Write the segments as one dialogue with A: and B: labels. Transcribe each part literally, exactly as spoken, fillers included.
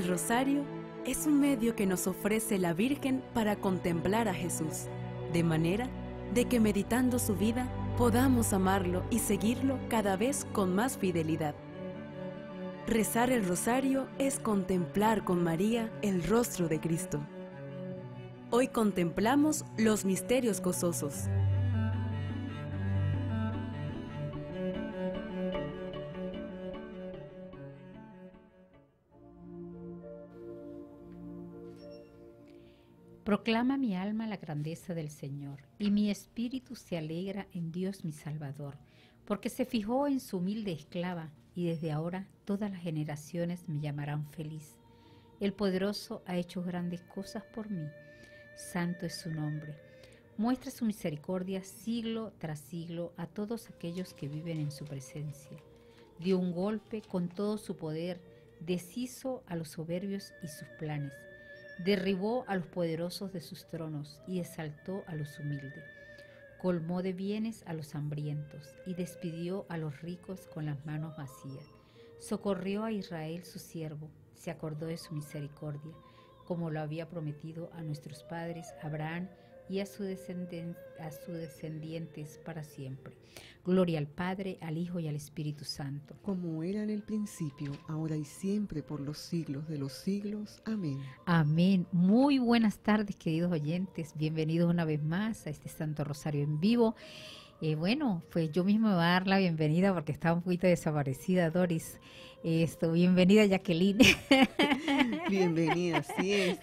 A: El rosario es un medio que nos ofrece la Virgen para contemplar a Jesús, de manera de que meditando su vida podamos amarlo y seguirlo cada vez con más fidelidad. Rezar el rosario es contemplar con María el rostro de Cristo. Hoy contemplamos los misterios gozosos.
B: Proclama mi alma la grandeza del Señor, y mi espíritu se alegra en Dios mi Salvador, porque se fijó en su humilde esclava, y desde ahora todas las generaciones me llamarán feliz. El Poderoso ha hecho grandes cosas por mí. Santo es su nombre. Muestra su misericordia siglo tras siglo a todos aquellos que viven en su presencia. Dio un golpe con todo su poder, deshizo a los soberbios y sus planes. Derribó a los poderosos de sus tronos y exaltó a los humildes. Colmó de bienes a los hambrientos y despidió a los ricos con las manos vacías. Socorrió a Israel su siervo, se acordó de su misericordia, como lo había prometido a nuestros padres Abraham y a, su descenden- a sus descendientes para siempre. Gloria al Padre, al Hijo y al Espíritu Santo.
C: Como era en el principio, ahora y siempre, por los siglos de los siglos. Amén.
B: Amén. Muy buenas tardes, queridos oyentes. Bienvenidos una vez más a este Santo Rosario en vivo. Eh, bueno, pues yo misma me voy a dar la bienvenida porque estaba un poquito desaparecida, Doris. Eh, esto, bienvenida, Jacqueline.
C: Bienvenida, así es.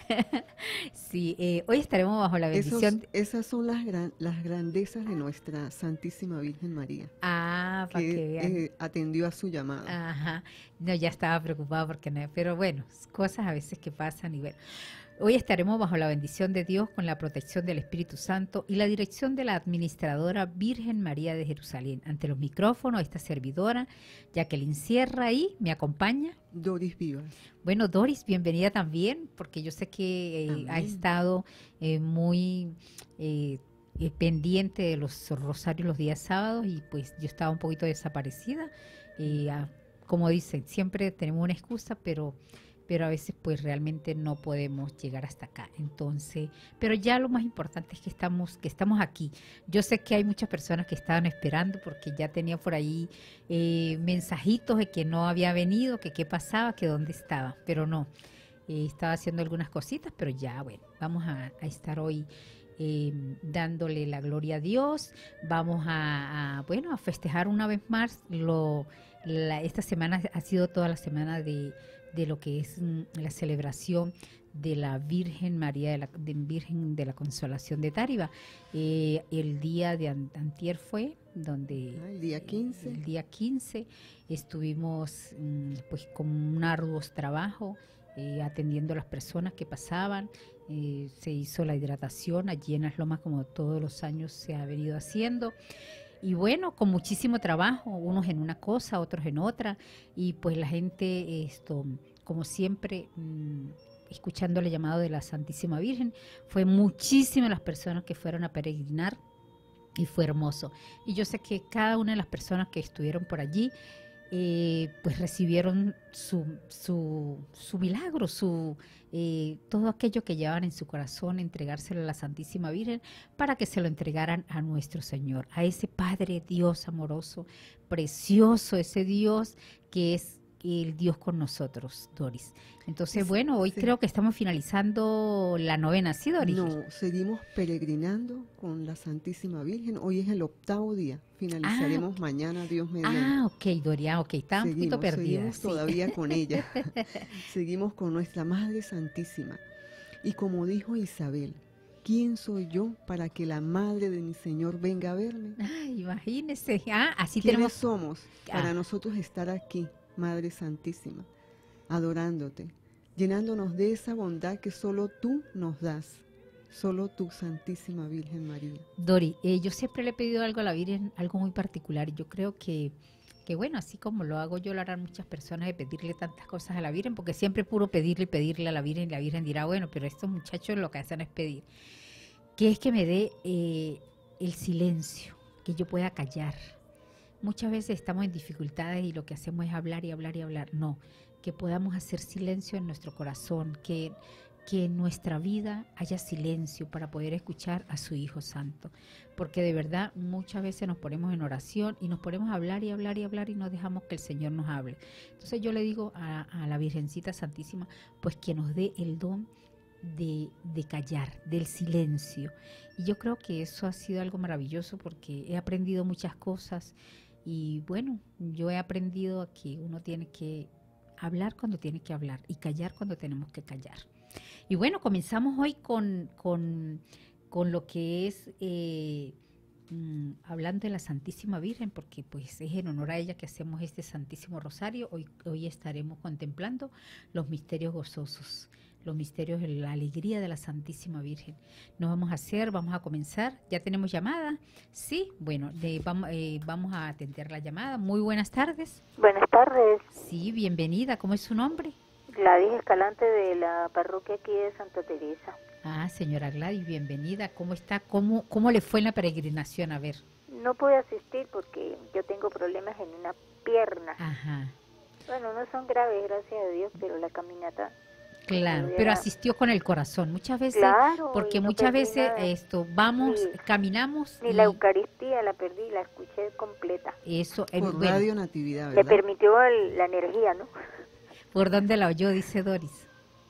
B: Sí, eh, hoy estaremos bajo la bendición.
C: Esos, esas son las, gran, las grandezas de nuestra Santísima Virgen María.
B: Ah, para que,
C: que
B: vean.
C: eh, atendió a su llamado.
B: Ajá. No, ya estaba preocupada porque no, pero bueno, cosas a veces que pasan y bueno. Hoy estaremos bajo la bendición de Dios con la protección del Espíritu Santo y la dirección de la administradora Virgen María de Jerusalén. Ante los micrófonos, esta servidora, Jacqueline Sierra, y me acompaña
C: Doris Vivas.
B: Bueno, Doris, bienvenida también, porque yo sé que eh, ha estado eh, muy eh, eh, pendiente de los rosarios los días sábados y pues yo estaba un poquito desaparecida. Eh, a, como dicen, siempre tenemos una excusa, pero... pero a veces pues realmente no podemos llegar hasta acá. Entonces, pero ya lo más importante es que estamos, que estamos aquí. Yo sé que hay muchas personas que estaban esperando porque ya tenía por ahí eh, mensajitos de que no había venido, que qué pasaba, que dónde estaba, pero no. Eh, estaba haciendo algunas cositas, pero ya, bueno, vamos a, a estar hoy eh, dándole la gloria a Dios. Vamos a, a, bueno, a festejar una vez más. Lo, la, esta semana ha sido toda la semana de de lo que es mm, la celebración de la Virgen María, de la de Virgen de la Consolación de Táriba. Eh, el día de antier fue donde...
C: Ah, el día quince.
B: El día quince estuvimos mm, pues con un arduo trabajo, eh, atendiendo a las personas que pasaban. Eh, se hizo la hidratación allí en las lomas como todos los años se ha venido haciendo. Y bueno, con muchísimo trabajo, unos en una cosa, otros en otra, y pues la gente, esto, como siempre, mmm, escuchando el llamado de la Santísima Virgen, fue muchísimas las personas que fueron a peregrinar y fue hermoso. Y yo sé que cada una de las personas que estuvieron por allí, eh, pues recibieron su, su, su milagro, su eh, todo aquello que llevaban en su corazón, entregárselo a la Santísima Virgen para que se lo entregaran a nuestro Señor, a ese Padre Dios amoroso, precioso, ese Dios que es el Dios con nosotros, Doris. Entonces,
C: Sí,
B: bueno, hoy
C: sí.
B: creo que estamos finalizando la novena, ¿sí, Doris?
C: No, seguimos peregrinando con la Santísima Virgen. Hoy es el octavo día. Finalizaremos
B: Ah,
C: mañana, Dios mediante.
B: Ah, ok, Doria, ok, estaba un poquito perdida.
C: Seguimos
B: sí.
C: todavía con ella. Seguimos con nuestra Madre Santísima. Y como dijo Isabel, ¿quién soy yo para que la Madre de mi Señor venga a verme?
B: Ay, imagínese. Ah, así
C: ¿Quiénes
B: tenemos.
C: somos para
B: Ah.
C: nosotros estar aquí, Madre Santísima, adorándote, llenándonos de esa bondad que solo tú nos das, solo tú, Santísima Virgen María?
B: Dori, eh, yo siempre le he pedido algo a la Virgen, algo muy particular. Yo creo que, que bueno, así como lo hago yo, lo harán muchas personas, de pedirle tantas cosas a la Virgen, porque siempre es puro pedirle y pedirle a la Virgen, y la Virgen dirá, bueno, pero estos muchachos lo que hacen es pedir. Que es que me dé eh, el silencio, que yo pueda callar. Muchas veces estamos en dificultades y lo que hacemos es hablar y hablar y hablar. No, que podamos hacer silencio en nuestro corazón, que, que en nuestra vida haya silencio para poder escuchar a su Hijo Santo. Porque de verdad muchas veces nos ponemos en oración y nos ponemos a hablar y hablar y hablar y no dejamos que el Señor nos hable. Entonces yo le digo a, a la Virgencita Santísima, pues que nos dé el don de, de callar, del silencio. Y yo creo que eso ha sido algo maravilloso porque he aprendido muchas cosas y bueno, yo he aprendido a que uno tiene que hablar cuando tiene que hablar y callar cuando tenemos que callar. Y bueno, comenzamos hoy con, con, con lo que es eh, mmm, hablando de la Santísima Virgen, porque pues es en honor a ella que hacemos este Santísimo Rosario. Hoy, hoy estaremos contemplando los misterios gozosos, los misterios de la alegría de la Santísima Virgen. Nos vamos a hacer, vamos a comenzar. ¿Ya tenemos llamada? Sí, bueno, de, vamos, eh, vamos a atender la llamada. Muy buenas tardes.
D: Buenas tardes.
B: Sí, bienvenida. ¿Cómo es su nombre?
D: Gladys Escalante, de la parroquia aquí de Santa Teresa.
B: Ah, señora Gladys, bienvenida. ¿Cómo está? ¿Cómo, cómo le fue en la peregrinación? A ver.
D: No pude asistir porque yo tengo problemas en una pierna.
B: Ajá.
D: Bueno, no son graves, gracias a Dios, pero la caminata...
B: Claro, pero asistió con el corazón. Muchas veces,
D: claro,
B: porque
D: no
B: muchas veces
D: nada.
B: esto, vamos,
D: Ni,
B: caminamos.
D: Ni
B: y
D: la Eucaristía la perdí, la escuché completa.
B: Eso,
C: por
B: bueno,
C: Radio Natividad, ¿verdad?
D: Le permitió el, la energía, ¿no?
B: ¿Por dónde la oyó? Dice Doris.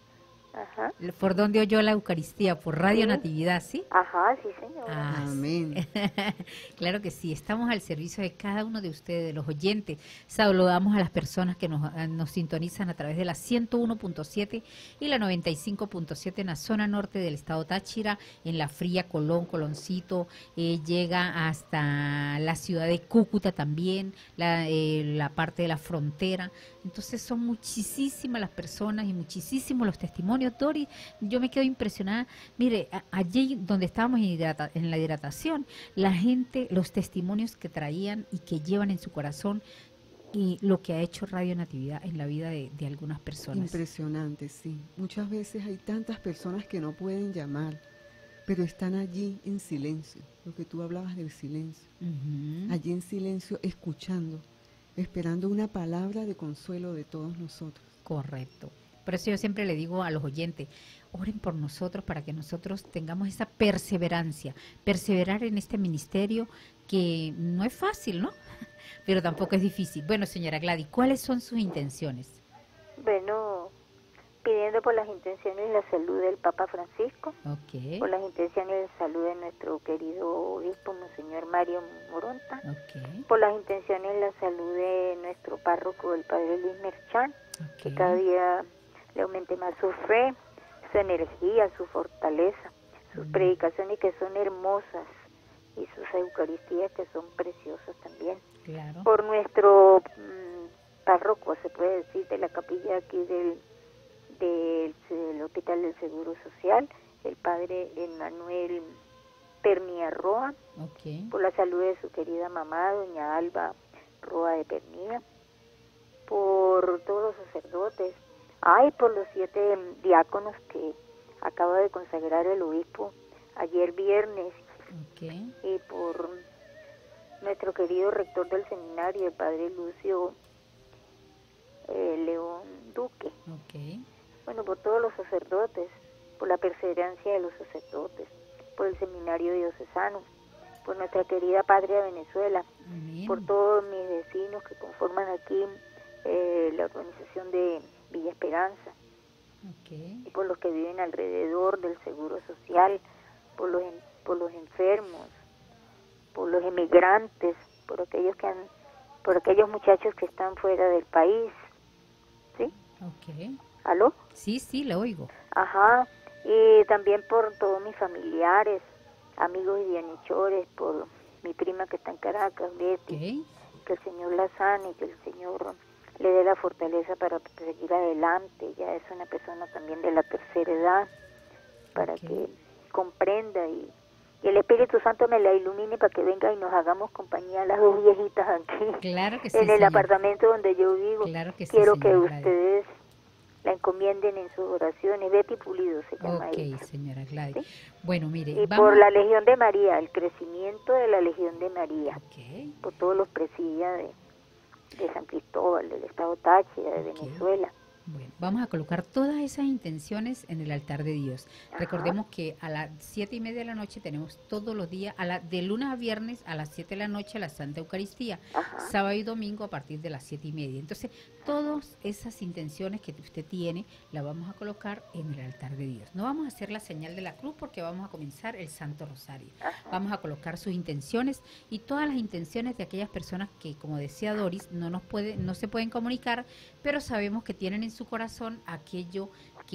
D: Ajá.
B: ¿Por dónde oyó la Eucaristía? Por Radio
D: Sí.
B: Natividad, ¿sí?
D: Ajá, sí, señora.
B: Ah,
C: Amén.
B: Claro que sí, estamos al servicio de cada uno de ustedes, de los oyentes. Saludamos a las personas que nos, nos sintonizan a través de la ciento uno punto siete y la noventa y cinco punto siete en la zona norte del estado Táchira, en La Fría, Colón, Coloncito, eh, llega hasta la ciudad de Cúcuta también, la, eh, la parte de la frontera. Entonces son muchísimas las personas y muchísimos los testimonios. Dori, yo me quedo impresionada. Mire, a, allí donde estábamos en, hidrata, en la hidratación, la gente, los testimonios que traían y que llevan en su corazón y lo que ha hecho Radio Natividad en la vida de, de algunas personas.
C: Impresionante, sí. Muchas veces hay tantas personas que no pueden llamar, pero están allí en silencio. Lo que tú hablabas del silencio.
B: Uh-huh.
C: Allí en silencio, escuchando, esperando una palabra de consuelo de todos nosotros.
B: Correcto. Por eso yo siempre le digo a los oyentes, oren por nosotros para que nosotros tengamos esa perseverancia, perseverar en este ministerio que no es fácil, ¿no? Pero tampoco es difícil. Bueno, señora Gladys, ¿cuáles son sus intenciones?
D: Bueno, pidiendo por las intenciones de la salud del Papa Francisco,
B: okay.
D: por las intenciones de salud de nuestro querido obispo, Monseñor Mario Moronta,
B: okay.
D: por las intenciones de la salud de nuestro párroco, el Padre Luis Merchán,
B: okay.
D: que cada día le aumente más su fe, su energía, su fortaleza, sus mm. predicaciones que son hermosas y sus eucaristías que son preciosas también.
B: Claro.
D: Por nuestro mmm, párroco, se puede decir, de la capilla aquí del, del, del Hospital del Seguro Social, el Padre Emanuel Pernia Roa,
B: okay.
D: por la salud de su querida mamá, doña Alba Roa de Pernia, por todos los sacerdotes, ay, por los siete diáconos que acaba de consagrar el obispo ayer viernes,
B: okay.
D: y por nuestro querido rector del seminario, el padre Lucio eh, León Duque.
B: Okay.
D: Bueno, por todos los sacerdotes, por la perseverancia de los sacerdotes, por el seminario diocesano, por nuestra querida patria Venezuela,
B: Amén.
D: Por todos mis vecinos que conforman aquí eh, la organización de Villa Esperanza,
B: okay.
D: y por los que viven alrededor del Seguro Social, por los por los enfermos, por los emigrantes, por aquellos que han, por aquellos muchachos que están fuera del país, ¿sí?
B: Okay.
D: ¿Aló?
B: Sí, sí, le oigo.
D: Ajá, y también por todos mis familiares, amigos y bienhechores, por mi prima que está en Caracas, Betty,
B: okay.
D: que el Señor la sane, que el Señor le dé la fortaleza para seguir adelante. Ella es una persona también de la tercera edad, para
B: okay.
D: que comprenda y, y el Espíritu Santo me la ilumine para que venga y nos hagamos compañía las dos viejitas aquí,
B: claro que sí,
D: en el
B: señor.
D: apartamento donde yo vivo.
B: Claro que sí,
D: Quiero que
B: Gladys.
D: ustedes la encomienden en sus oraciones. Betty Pulido se llama
B: Ok,
D: ella.
B: señora Gladys.
D: ¿Sí?
B: Bueno, mire,
D: Y
B: vamos...
D: por la Legión de María, el crecimiento de la Legión de María,
B: okay.
D: por todos los presidios de, de San Cristóbal, del estado Táchira, de
B: okay.
D: Venezuela,
B: Bueno, vamos a colocar todas esas intenciones en el altar de Dios.
D: Ajá.
B: Recordemos que a las siete y media de la noche tenemos todos los días, a la, de lunes a viernes a las siete de la noche la Santa Eucaristía,
D: Ajá.
B: sábado y domingo a partir de las siete y media. Entonces, todas esas intenciones que usted tiene, las vamos a colocar en el altar de Dios. No vamos a hacer la señal de la cruz porque vamos a comenzar el Santo Rosario.
D: Ajá.
B: Vamos a colocar sus intenciones y todas las intenciones de aquellas personas que, como decía Doris, no nos puede, no se pueden comunicar, pero sabemos que tienen en su corazón aquello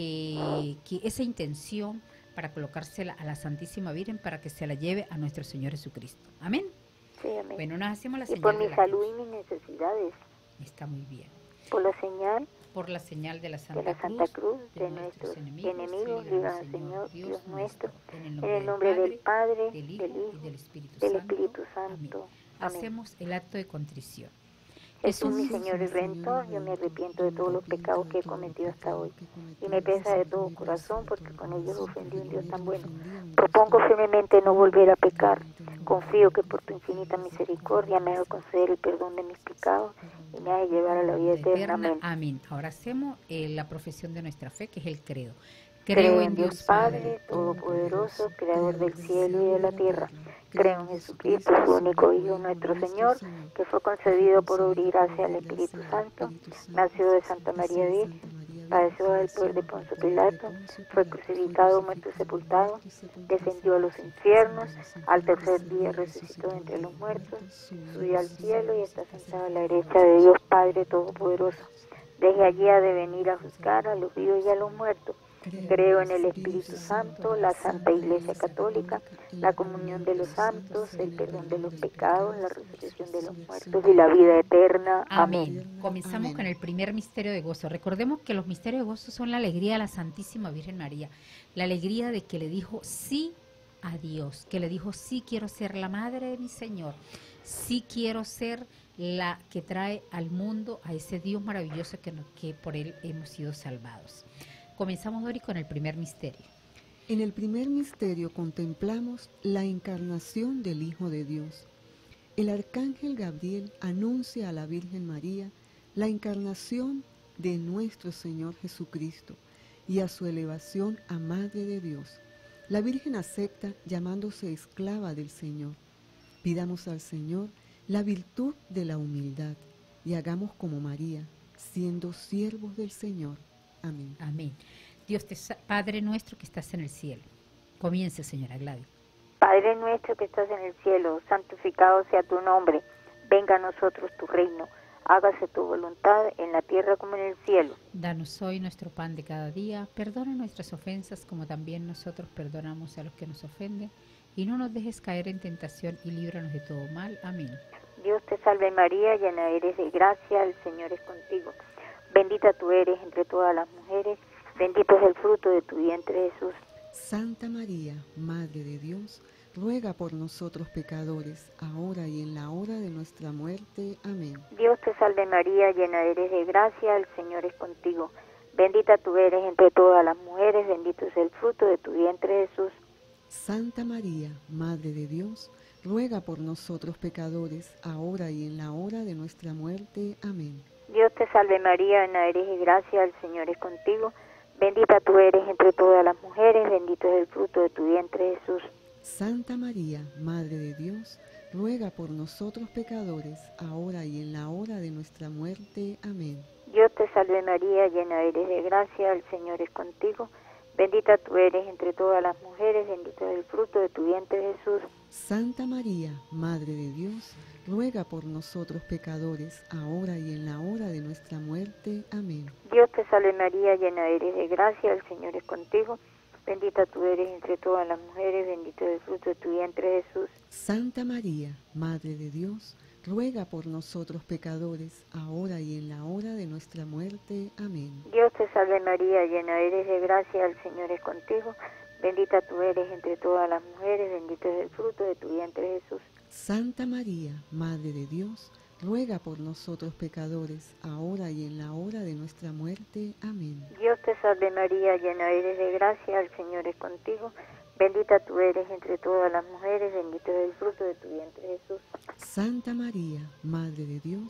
B: que, que esa intención para colocársela a la Santísima Virgen para que se la lleve a nuestro Señor Jesucristo. Amén.
D: Sí, amén.
B: Bueno, nos hacemos la
D: Y
B: señal
D: por
B: de
D: mi
B: la
D: salud
B: cruz.
D: y mis necesidades,
B: Está muy bien.
D: por la señal
B: Por la señal de la Santa,
D: de la Santa
B: Cruz,
D: Cruz, de, nuestros enemigos,
B: enemigos,
D: líbranos, Señor, Dios nuestro, en el nombre del Padre,
B: del Hijo
D: del Hijo,
B: y del Espíritu
D: del
B: Santo.
D: Espíritu
B: Amén.
D: Santo. Amén.
B: Hacemos el acto de contrición.
D: Jesús, mi
B: Jesús,
D: Señor y Redentor, yo me arrepiento de todos los pecados que he cometido hasta hoy, y me pesa de todo corazón porque con ellos ofendí a un Dios tan bueno. Propongo firmemente no volver a pecar. Confío que por tu infinita misericordia me haga conceder el perdón de mis pecados y me haga llevar a la vida eterna. Amén.
B: Amén. Ahora hacemos eh, la profesión de nuestra fe, que es el credo.
D: Creo en Dios Padre, Todopoderoso, Creador del cielo y de la tierra. Creo en Jesucristo, su único Hijo, nuestro Señor, que fue concebido por obra y gracia del Espíritu Santo, nació de Santa María Virgen, padeció del poder de Poncio Pilato, fue crucificado, muerto y sepultado, descendió a los infiernos, al tercer día resucitó entre los muertos, subió al cielo y está sentado a la derecha de Dios Padre Todopoderoso. Desde allí ha de venir a juzgar a los vivos y a los muertos. Creo en el Espíritu Santo, la Santa Iglesia Católica, la comunión de los santos, el perdón de los pecados, la resurrección de los muertos y la vida eterna. Amén.
B: Amén. Comenzamos
C: Amén.
B: con el primer misterio de gozo. Recordemos que los misterios de gozo son la alegría de la Santísima Virgen María, la alegría de que le dijo sí a Dios, que le dijo sí quiero ser la madre de mi Señor, sí quiero ser la que trae al mundo a ese Dios maravilloso que, no- que por él hemos sido salvados. Comenzamos, Dori, con el primer misterio.
C: En el primer misterio contemplamos la encarnación del Hijo de Dios. El arcángel Gabriel anuncia a la Virgen María la encarnación de nuestro Señor Jesucristo y a su elevación a Madre de Dios. La Virgen acepta llamándose esclava del Señor. Pidamos al Señor la virtud de la humildad y hagamos como María, siendo siervos del Señor. Amén.
B: Amén. Dios te sa- Padre nuestro que estás en el cielo. Comience, señora Gladys.
D: Padre nuestro que estás en el cielo, santificado sea tu nombre. Venga a nosotros tu reino. Hágase tu voluntad en la tierra como en el cielo.
B: Danos hoy nuestro pan de cada día. Perdona nuestras ofensas como también nosotros perdonamos a los que nos ofenden. Y no nos dejes caer en tentación y líbranos de todo mal. Amén.
D: Dios te salve María, llena eres de gracia, el Señor es contigo. Bendita tú eres entre todas las mujeres, bendito es el fruto de tu vientre Jesús.
C: Santa María, Madre de Dios, ruega por nosotros pecadores, ahora y en la hora de nuestra muerte. Amén.
D: Dios te salve María, llena eres de gracia, el Señor es contigo. Bendita tú eres entre todas las mujeres, bendito es el fruto de tu vientre Jesús.
C: Santa María, Madre de Dios, ruega por nosotros pecadores, ahora y en la hora de nuestra muerte. Amén.
D: Dios te salve María, llena eres de gracia, el Señor es contigo. Bendita tú eres entre todas las mujeres, bendito es el fruto de tu vientre Jesús.
C: Santa María, Madre de Dios, ruega por nosotros pecadores, ahora y en la hora de nuestra muerte. Amén.
D: Dios te salve María, llena eres de gracia, el Señor es contigo. Bendita tú eres entre todas las mujeres, bendito es el fruto de tu vientre Jesús.
C: Santa María, Madre de Dios, ruega por nosotros pecadores, ahora y en la hora de nuestra muerte. Amén.
D: Dios te salve María, llena eres de gracia, el Señor es contigo. Bendita tú eres entre todas las mujeres, bendito es el fruto de tu vientre Jesús.
C: Santa María, Madre de Dios, ruega por nosotros pecadores, ahora y en la hora de nuestra muerte. Amén.
D: Dios te salve María, llena eres de gracia, el Señor es contigo. Bendita tú eres entre todas las mujeres, bendito es el fruto de tu vientre Jesús.
C: Santa María, Madre de Dios, ruega por nosotros pecadores, ahora y en la hora de nuestra muerte. Amén.
D: Dios te salve María, llena eres de gracia, el Señor es contigo. Bendita tú eres entre todas las mujeres, bendito es el fruto de tu vientre Jesús.
C: Santa María, Madre de Dios,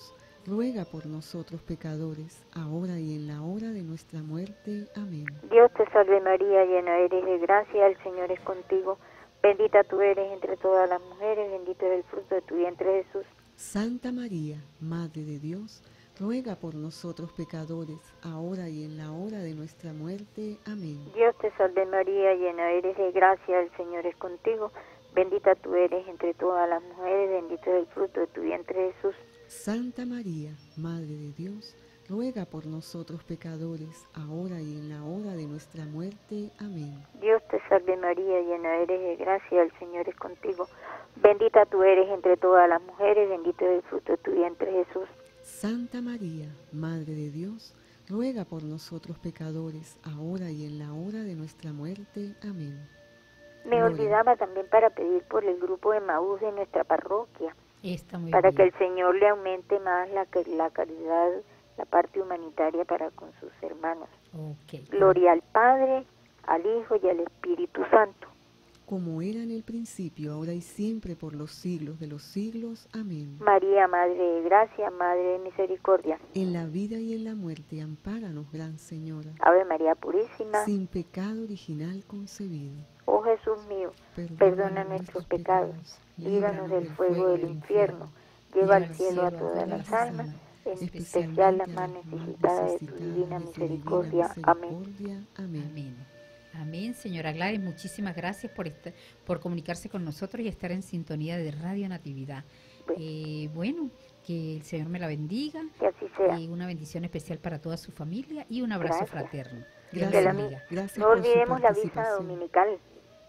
C: ruega por nosotros pecadores, ahora y en la hora de nuestra muerte. Amén.
D: Dios te salve María, llena eres de gracia, el Señor es contigo. Bendita tú eres entre todas las mujeres, bendito es el fruto de tu vientre Jesús.
C: Santa María, Madre de Dios, ruega por nosotros pecadores, ahora y en la hora de nuestra muerte. Amén.
D: Dios te salve María, llena eres de gracia, el Señor es contigo. Bendita tú eres entre todas las mujeres, bendito es el fruto de tu vientre Jesús.
C: Santa María, Madre de Dios, ruega por nosotros pecadores, ahora y en la hora de nuestra muerte. Amén.
D: Dios te salve María, llena eres de gracia, el Señor es contigo. Bendita tú eres entre todas las mujeres, bendito es el fruto de tu vientre Jesús.
C: Santa María, Madre de Dios, ruega por nosotros pecadores, ahora y en la hora de nuestra muerte. Amén.
D: Me
C: Gloria.
D: olvidaba también para pedir por el grupo de Emaús de nuestra parroquia,
B: Está muy
D: para
B: bien.
D: que el Señor le aumente más la, la caridad, la parte humanitaria para con sus hermanos.
B: Okay.
D: Gloria al Padre, al Hijo y al Espíritu Santo.
C: Como era en el principio, ahora y siempre, por los siglos de los siglos. Amén.
D: María, Madre de Gracia, Madre de Misericordia.
C: En la vida y en la muerte, ampáranos, Gran Señora.
D: Ave María Purísima.
C: Sin pecado original concebido.
D: Oh Jesús mío,
C: Perdona,
D: perdona nuestros pecados, líbranos del fuego del infierno, lleva al cielo a todas las almas, en especial las más necesitadas de tu divina misericordia. Amén.
C: Amén.
B: Amén. Amén, señora Gladys, muchísimas gracias por esta, por comunicarse con nosotros y estar en sintonía de Radio Natividad.
D: Bueno.
B: Eh, bueno, que el Señor me la bendiga.
D: Que así sea.
B: Y una bendición especial para toda su familia y un abrazo
D: Gracias.
B: fraterno.
C: Gracias.
B: Dios
D: Que la
B: la
D: mi-
B: bendiga.
C: Gracias
D: No
C: por su
D: olvidemos la misa
C: participación.
D: dominical,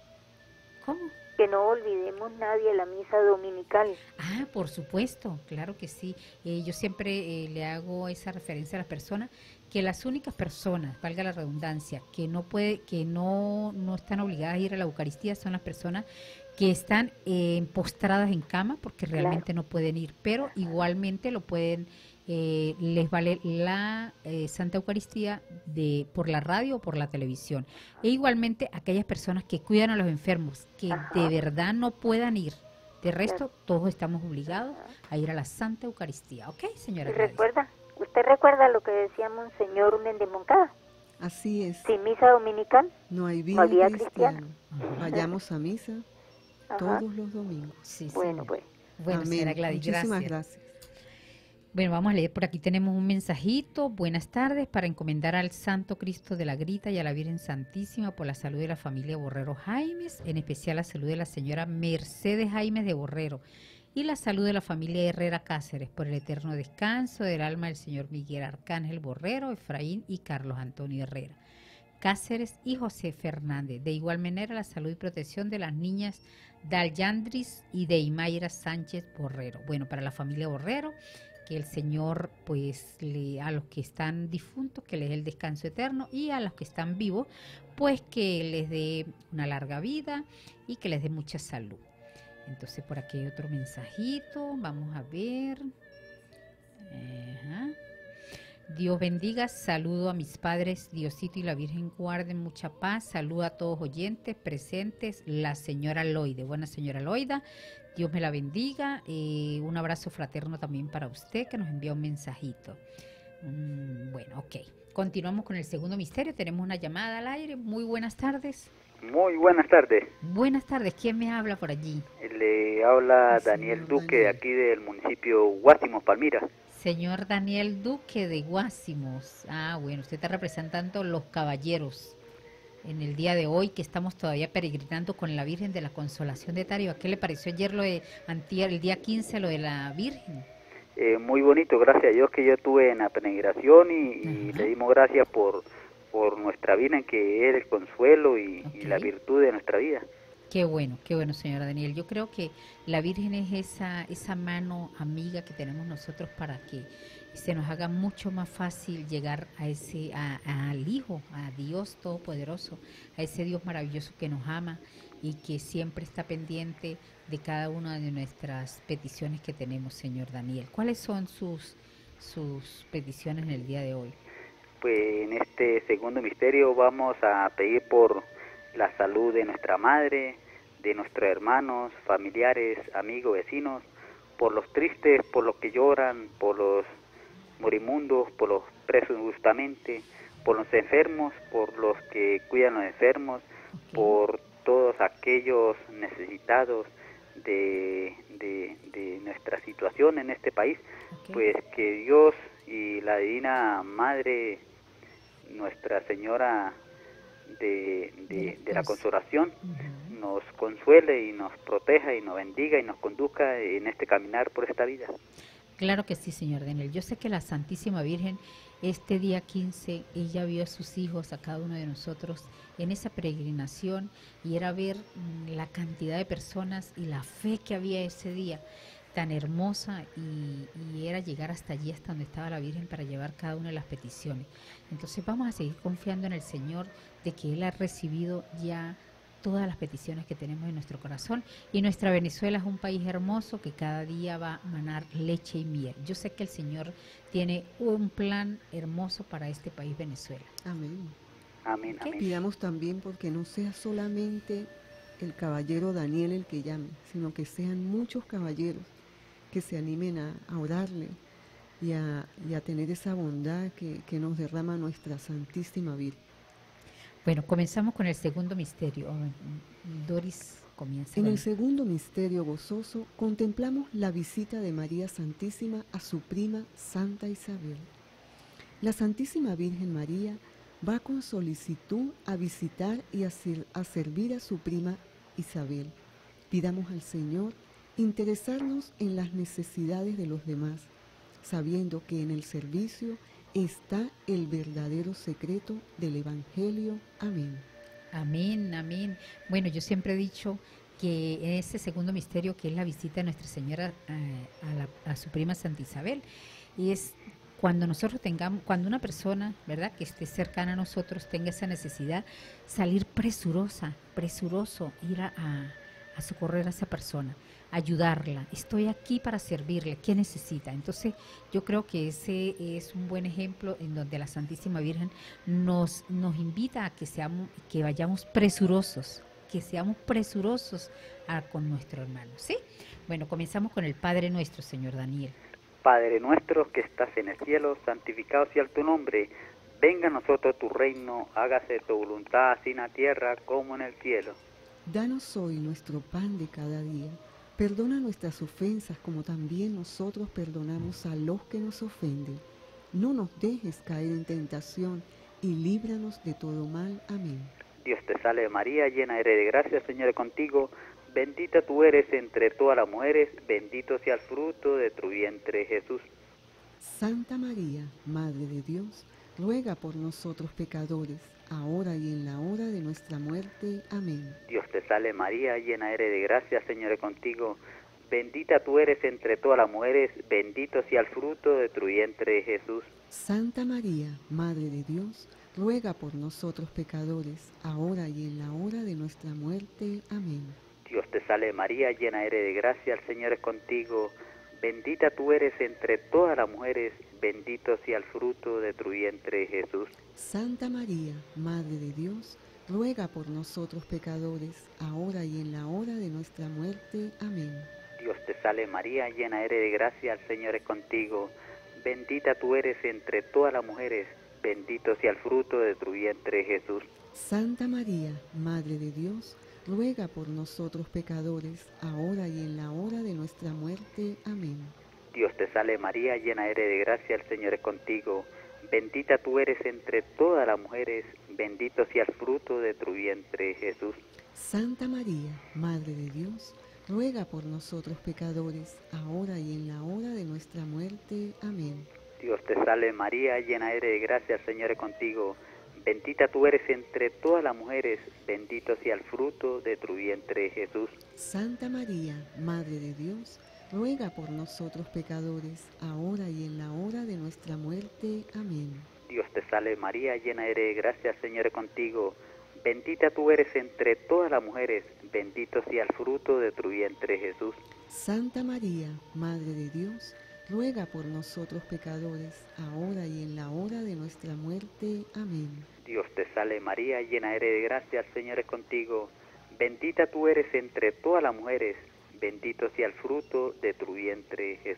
B: ¿Cómo?
D: que no olvidemos nadie la misa dominical.
B: Ah, por supuesto, claro que sí. Eh, yo siempre eh, le hago esa referencia a las personas, que las únicas personas, valga la redundancia, que no puede, que no, no están obligadas a ir a la Eucaristía son las personas que están eh, postradas en cama porque realmente no pueden ir, pero igualmente lo pueden, eh, les vale la eh, Santa Eucaristía de por la radio o por la televisión. E igualmente aquellas personas que cuidan a los enfermos, que
D: Ajá.
B: de verdad no puedan ir. De resto,
D: Claro.
B: todos estamos obligados a ir a la Santa Eucaristía. ¿Ok, señora
D: ¿Y
B: Gladys?
D: recuerda? ¿Usted recuerda lo que decía Monseñor Unen de Moncada?
C: Así es.
D: Sin misa dominical,
C: No hay
D: no
C: vida
D: hay vida
C: cristiana.
B: cristiana.
C: Vayamos a misa
D: ajá.
C: todos los domingos.
B: Sí,
D: Bueno,
B: señora.
D: pues.
B: Bueno,
C: Amén.
B: señora Gladys,
C: Muchísimas
B: gracias.
C: gracias.
B: Bueno, vamos a leer por aquí. Tenemos un mensajito. Buenas tardes, para encomendar al Santo Cristo de la Grita y a la Virgen Santísima por la salud de la familia Borrero Jaimes, en especial la salud de la señora Mercedes Jaimes de Borrero y la salud de la familia Herrera Cáceres por el eterno descanso del alma del señor Miguel Arcángel Borrero, Efraín y Carlos Antonio Herrera Cáceres y José Fernández. De igual manera, la salud y protección de las niñas Dalyandris y de Imayra Sánchez Borrero. Bueno, para la familia Borrero, que el Señor, pues, le, a los que están difuntos, que les dé el descanso eterno, y a los que están vivos, pues, que les dé una larga vida y que les dé mucha salud. Entonces, por aquí hay otro mensajito, vamos a ver. Ajá. Dios bendiga, saludo a mis padres, Diosito y la Virgen guarden mucha paz, saludo a todos oyentes presentes, la señora Loide. Buena señora Loida, Dios me la bendiga, eh, un abrazo fraterno también para usted que nos envía un mensajito. Mm, bueno, ok, continuamos con el segundo misterio, tenemos una llamada al aire, muy buenas tardes.
E: Muy buenas tardes.
B: Buenas tardes, ¿quién me habla por allí?
E: Le habla
C: El
E: Daniel
C: señor
E: Duque,
C: Daniel.
E: aquí del municipio Guásimos, Palmira.
B: Señor Daniel Duque de Guásimos. Ah, bueno, usted está representando los caballeros en el día de hoy, que estamos todavía peregrinando con la Virgen de la Consolación de Tariba. ¿Qué le pareció ayer lo de antier, el día quince, lo de la Virgen?
E: Eh, muy bonito, gracias a Dios que yo estuve en la peregrinación y, y
B: Ajá.
E: le dimos gracias por, por nuestra Virgen, que es el consuelo y, y la
B: Ok.
E: virtud de nuestra vida.
B: Qué bueno, qué bueno, señora Daniel. Yo creo que la Virgen es esa, esa mano amiga que tenemos nosotros para que se nos haga mucho más fácil llegar a ese, a- a- al Hijo, a Dios Todopoderoso, a ese Dios maravilloso que nos ama y que siempre está pendiente de cada una de nuestras peticiones que tenemos, señor Daniel. ¿Cuáles son sus, sus peticiones en el día de hoy?
E: Pues en este segundo misterio vamos a pedir por la salud de nuestra madre, de nuestros hermanos, familiares, amigos, vecinos, por los tristes, por los que lloran, por los moribundos, por los presos injustamente, por los enfermos, por los que cuidan a los enfermos, okay. por todos aquellos necesitados de, de, de nuestra situación en este país, okay. pues que Dios y la Divina Madre, Nuestra Señora de, de, de la Consolación, uh-huh. nos consuele y nos proteja y nos bendiga y nos conduzca en este caminar por esta vida.
B: Claro que sí, señor Daniel. Yo sé que la Santísima Virgen, este día quince, ella vio a sus hijos, a cada uno de nosotros, en esa peregrinación, y era ver la cantidad de personas y la fe que había ese día tan hermosa, y, y era llegar hasta allí, hasta donde estaba la Virgen, para llevar cada una de las peticiones. Entonces vamos a seguir confiando en el Señor, de que Él ha recibido ya todas las peticiones que tenemos en nuestro corazón, y nuestra Venezuela es un país hermoso que cada día va a manar leche y miel. Yo sé que el Señor tiene un plan hermoso para este país, Venezuela.
C: Amén.
E: Amén, amén.
C: Pidamos también porque no sea solamente el caballero Daniel el que llame, sino que sean muchos caballeros que se animen a, a orarle y a, y a tener esa bondad que, que nos derrama nuestra Santísima Virgen.
B: Bueno, comenzamos con el segundo misterio. Doris, comienza.
C: En el segundo misterio gozoso contemplamos la visita de María Santísima a su prima Santa Isabel. La Santísima Virgen María va con solicitud a visitar y a, ser, a servir a su prima Isabel. Pidamos al Señor interesarnos en las necesidades de los demás, sabiendo que en el servicio está el verdadero secreto del Evangelio. Amén.
B: Amén, amén. Bueno, yo siempre he dicho que en ese segundo misterio, que es la visita de Nuestra Señora eh, a, la, a su prima Santa Isabel, es cuando nosotros tengamos, cuando una persona, ¿verdad?, que esté cercana a nosotros tenga esa necesidad, salir presurosa, presuroso, ir a, a, a socorrer a esa persona, ayudarla. Estoy aquí para servirle. ¿Qué necesita? Entonces, yo creo que ese es un buen ejemplo en donde la Santísima Virgen nos, nos invita a que seamos, que vayamos presurosos, que seamos presurosos a, con nuestro hermano, ¿sí? Bueno, comenzamos con el Padre Nuestro, señor Daniel.
E: Padre nuestro que estás en el cielo, santificado sea tu nombre. Venga a nosotros tu reino, hágase tu voluntad, así en la tierra como en el cielo.
C: Danos hoy nuestro pan de cada día. Perdona nuestras ofensas como también nosotros perdonamos a los que nos ofenden. No nos dejes caer en tentación y líbranos de todo mal. Amén.
E: Dios te salve María, llena eres de gracia, el Señor es contigo. Bendita tú eres entre todas las mujeres, bendito sea el fruto de tu vientre, Jesús.
C: Santa María, Madre de Dios, ruega por nosotros pecadores, ahora y en la hora de nuestra muerte. Amén.
E: Dios te salve María, llena eres de gracia, el Señor es contigo. Bendita tú eres entre todas las mujeres, bendito sea el fruto de tu vientre, Jesús.
C: Santa María, Madre de Dios, ruega por nosotros pecadores, ahora y en la hora de nuestra muerte. Amén.
E: Dios te salve María, llena eres de gracia, el Señor es contigo. Bendita tú eres entre todas las mujeres, bendito sea el fruto de tu vientre, Jesús.
C: Santa María, Madre de Dios, ruega por nosotros pecadores, ahora y en la hora de nuestra muerte. Amén.
E: Dios te salve María, llena eres de gracia, el Señor es contigo. Bendita tú eres entre todas las mujeres, bendito sea el fruto de tu vientre, Jesús.
C: Santa María, Madre de Dios, ruega por nosotros pecadores, ahora y en la hora de nuestra muerte. Amén.
E: Dios te salve María, llena eres de gracia, el Señor es contigo. Bendita tú eres entre todas las mujeres, bendito sea el fruto de tu vientre, Jesús.
C: Santa María, Madre de Dios, ruega por nosotros pecadores, ahora y en la hora de nuestra muerte. Amén.
E: Dios te salve María, llena eres de gracia, el Señor es contigo. Bendita tú eres entre todas las mujeres, bendito sea el fruto de tu vientre, Jesús.
C: Santa María, Madre de Dios, ruega por nosotros pecadores, ahora y en la hora de nuestra muerte. Amén.
E: Dios te salve María, llena eres de gracia, el Señor es contigo. Bendita tú eres entre todas las mujeres, bendito sea el fruto de tu vientre, Jesús.
C: Santa María, Madre de Dios, ruega por nosotros pecadores, ahora y en la hora de nuestra muerte. Amén.
E: Dios te salve María, llena eres de gracia, el Señor es contigo. Bendita tú eres entre todas las mujeres, bendito sea el fruto de tu vientre, Jesús.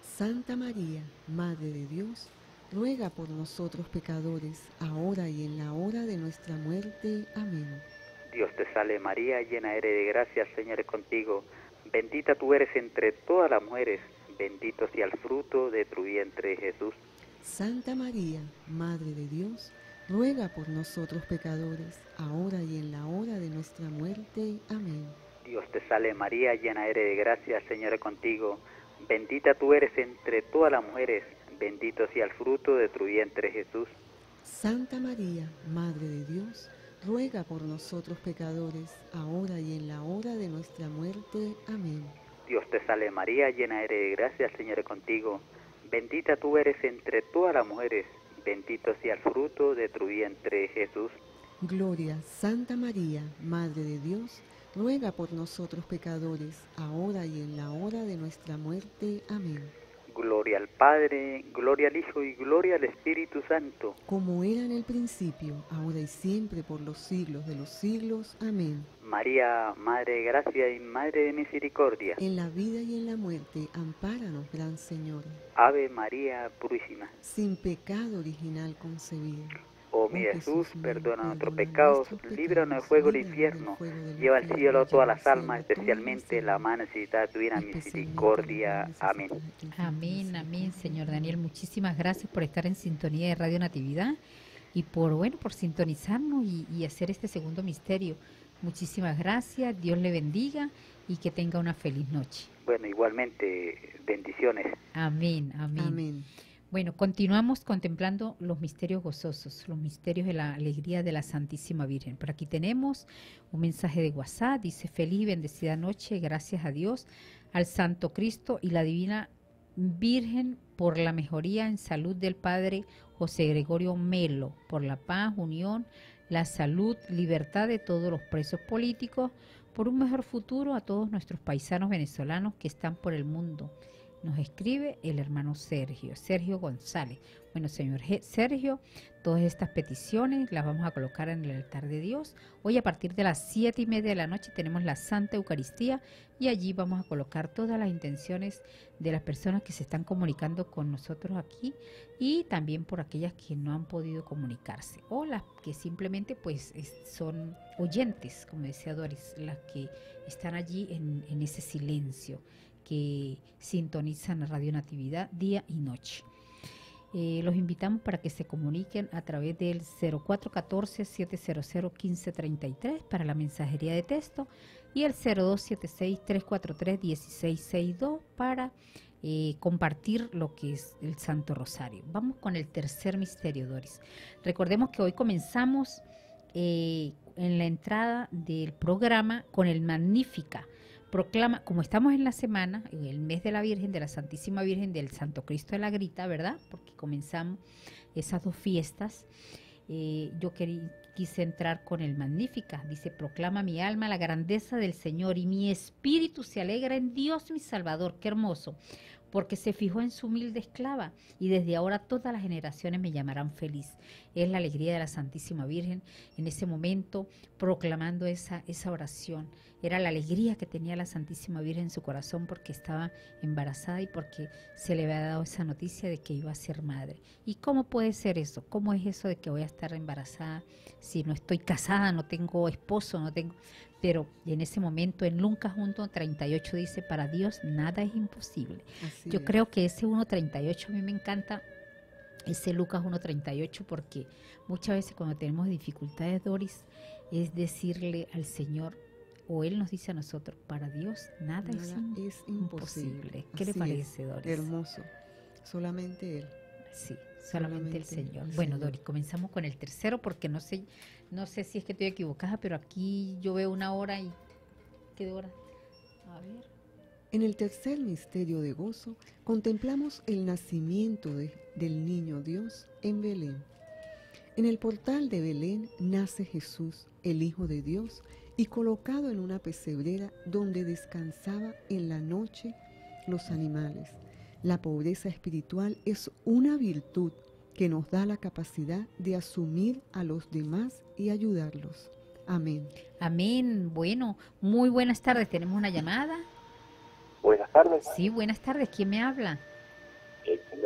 C: Santa María, Madre de Dios, ruega por nosotros pecadores, ahora y en la hora de nuestra muerte. Amén.
E: Dios te salve María, llena eres de gracia, el Señor es contigo. Bendita tú eres entre todas las mujeres, bendito sea el fruto de tu vientre, Jesús.
C: Santa María, Madre de Dios, ruega por nosotros pecadores, ahora y en la hora de nuestra muerte. Amén.
E: Dios te salve María, llena eres de gracia, el Señor es contigo. Bendita tú eres entre todas las mujeres, bendito sea el fruto de tu vientre, Jesús.
C: Santa María, Madre de Dios, ruega por nosotros pecadores, ahora y en la hora de nuestra muerte. Amén.
E: Dios te salve María, llena eres de gracia, el Señor es contigo. Bendita tú eres entre todas las mujeres, bendito sea el fruto de tu vientre, Jesús.
C: Gloria, Santa María, Madre de Dios, ruega por nosotros pecadores, ahora y en la hora de nuestra muerte. Amén.
E: Gloria al Padre, gloria al Hijo y gloria al Espíritu Santo.
C: Como era en el principio, ahora y siempre, por los siglos de los siglos. Amén.
E: María, Madre de Gracia y Madre de Misericordia.
C: En la vida y en la muerte, ampáranos, Gran Señora.
E: Ave María Purísima.
C: Sin pecado original concebido.
E: Oh mi Jesús, perdona nuestros pecados, líbranos del fuego del infierno, lleva al cielo a todas las almas, especialmente la más necesitada de tu divina misericordia. Amén.
B: Amén, amén, Señor Daniel. Muchísimas gracias por estar en sintonía de Radio Natividad y por, bueno, por sintonizarnos y, y hacer este segundo misterio. Muchísimas gracias, Dios le bendiga y que tenga una feliz noche.
E: Bueno, igualmente, bendiciones.
B: Amén, amén.
C: Amén.
B: Bueno, continuamos contemplando los misterios gozosos, los misterios de la alegría de la Santísima Virgen. Por aquí tenemos un mensaje de WhatsApp, dice: feliz y bendecida noche, gracias a Dios, al Santo Cristo y la Divina Virgen por la mejoría en salud del Padre José Gregorio Melo, por la paz, unión, la salud, libertad de todos los presos políticos, por un mejor futuro a todos nuestros paisanos venezolanos que están por el mundo. Nos escribe el hermano Sergio, Sergio González. Bueno, señor Sergio, todas estas peticiones las vamos a colocar en el altar de Dios. Hoy a partir de las siete y media de la noche tenemos la Santa Eucaristía y allí vamos a colocar todas las intenciones de las personas que se están comunicando con nosotros aquí y también por aquellas que no han podido comunicarse o las que simplemente pues son oyentes, como decía Doris, las que están allí en, en ese silencio, que sintonizan Radio Natividad día y noche. Eh, los invitamos para que se comuniquen a través del cero cuatro uno cuatro, siete cero cero, uno cinco tres tres para la mensajería de texto y el cero dos siete seis, tres cuatro tres, uno seis seis dos para eh, compartir lo que es el Santo Rosario. Vamos con el tercer misterio, Doris. Recordemos que hoy comenzamos eh, en la entrada del programa con el Magnífica. Proclama, como estamos en la semana, en el mes de la Virgen, de la Santísima Virgen, del Santo Cristo de la Grita, ¿verdad? Porque comenzamos esas dos fiestas. Eh, yo querí, quise entrar con el Magnífica. Dice: proclama mi alma la grandeza del Señor y mi espíritu se alegra en Dios mi Salvador. Qué hermoso, porque se fijó en su humilde esclava y desde ahora todas las generaciones me llamarán feliz. Es la alegría de la Santísima Virgen en ese momento proclamando esa, esa oración. Era la alegría que tenía la Santísima Virgen en su corazón porque estaba embarazada y porque se le había dado esa noticia de que iba a ser madre. ¿Y cómo puede ser eso? ¿Cómo es eso de que voy a estar embarazada si no estoy casada, no tengo esposo, no tengo...? Pero en ese momento en Lucas uno treinta y ocho dice: para Dios nada es imposible.
C: Así
B: Yo
C: es.
B: creo que ese uno treinta y ocho a mí me encanta, ese Lucas uno treinta y ocho, porque muchas veces cuando tenemos dificultades, Doris, es decirle al Señor, o Él nos dice a nosotros: para Dios nada,
C: Nada
B: es,
C: es
B: imposible.
C: imposible.
B: ¿Qué le
C: Así
B: parece,
C: es.
B: Doris?
C: Hermoso. Solamente Él.
B: Sí, solamente el
C: Solamente
B: Señor.
C: el
B: Bueno,
C: Señor.
B: Doris, comenzamos con el tercero porque no sé, no sé si es que estoy equivocada, pero aquí yo veo una hora y... ¿Qué hora? A ver.
C: En el tercer misterio de gozo contemplamos el nacimiento de- del niño Dios en Belén. En el portal de Belén nace Jesús, el Hijo de Dios, y colocado en una pesebrera donde descansaba en la noche los animales. La pobreza espiritual es una virtud que nos da la capacidad de asumir a los demás y ayudarlos. Amén.
B: Amén. Bueno, muy buenas tardes. ¿Tenemos una llamada?
F: Buenas tardes.
B: Sí, buenas tardes. ¿Quién me habla?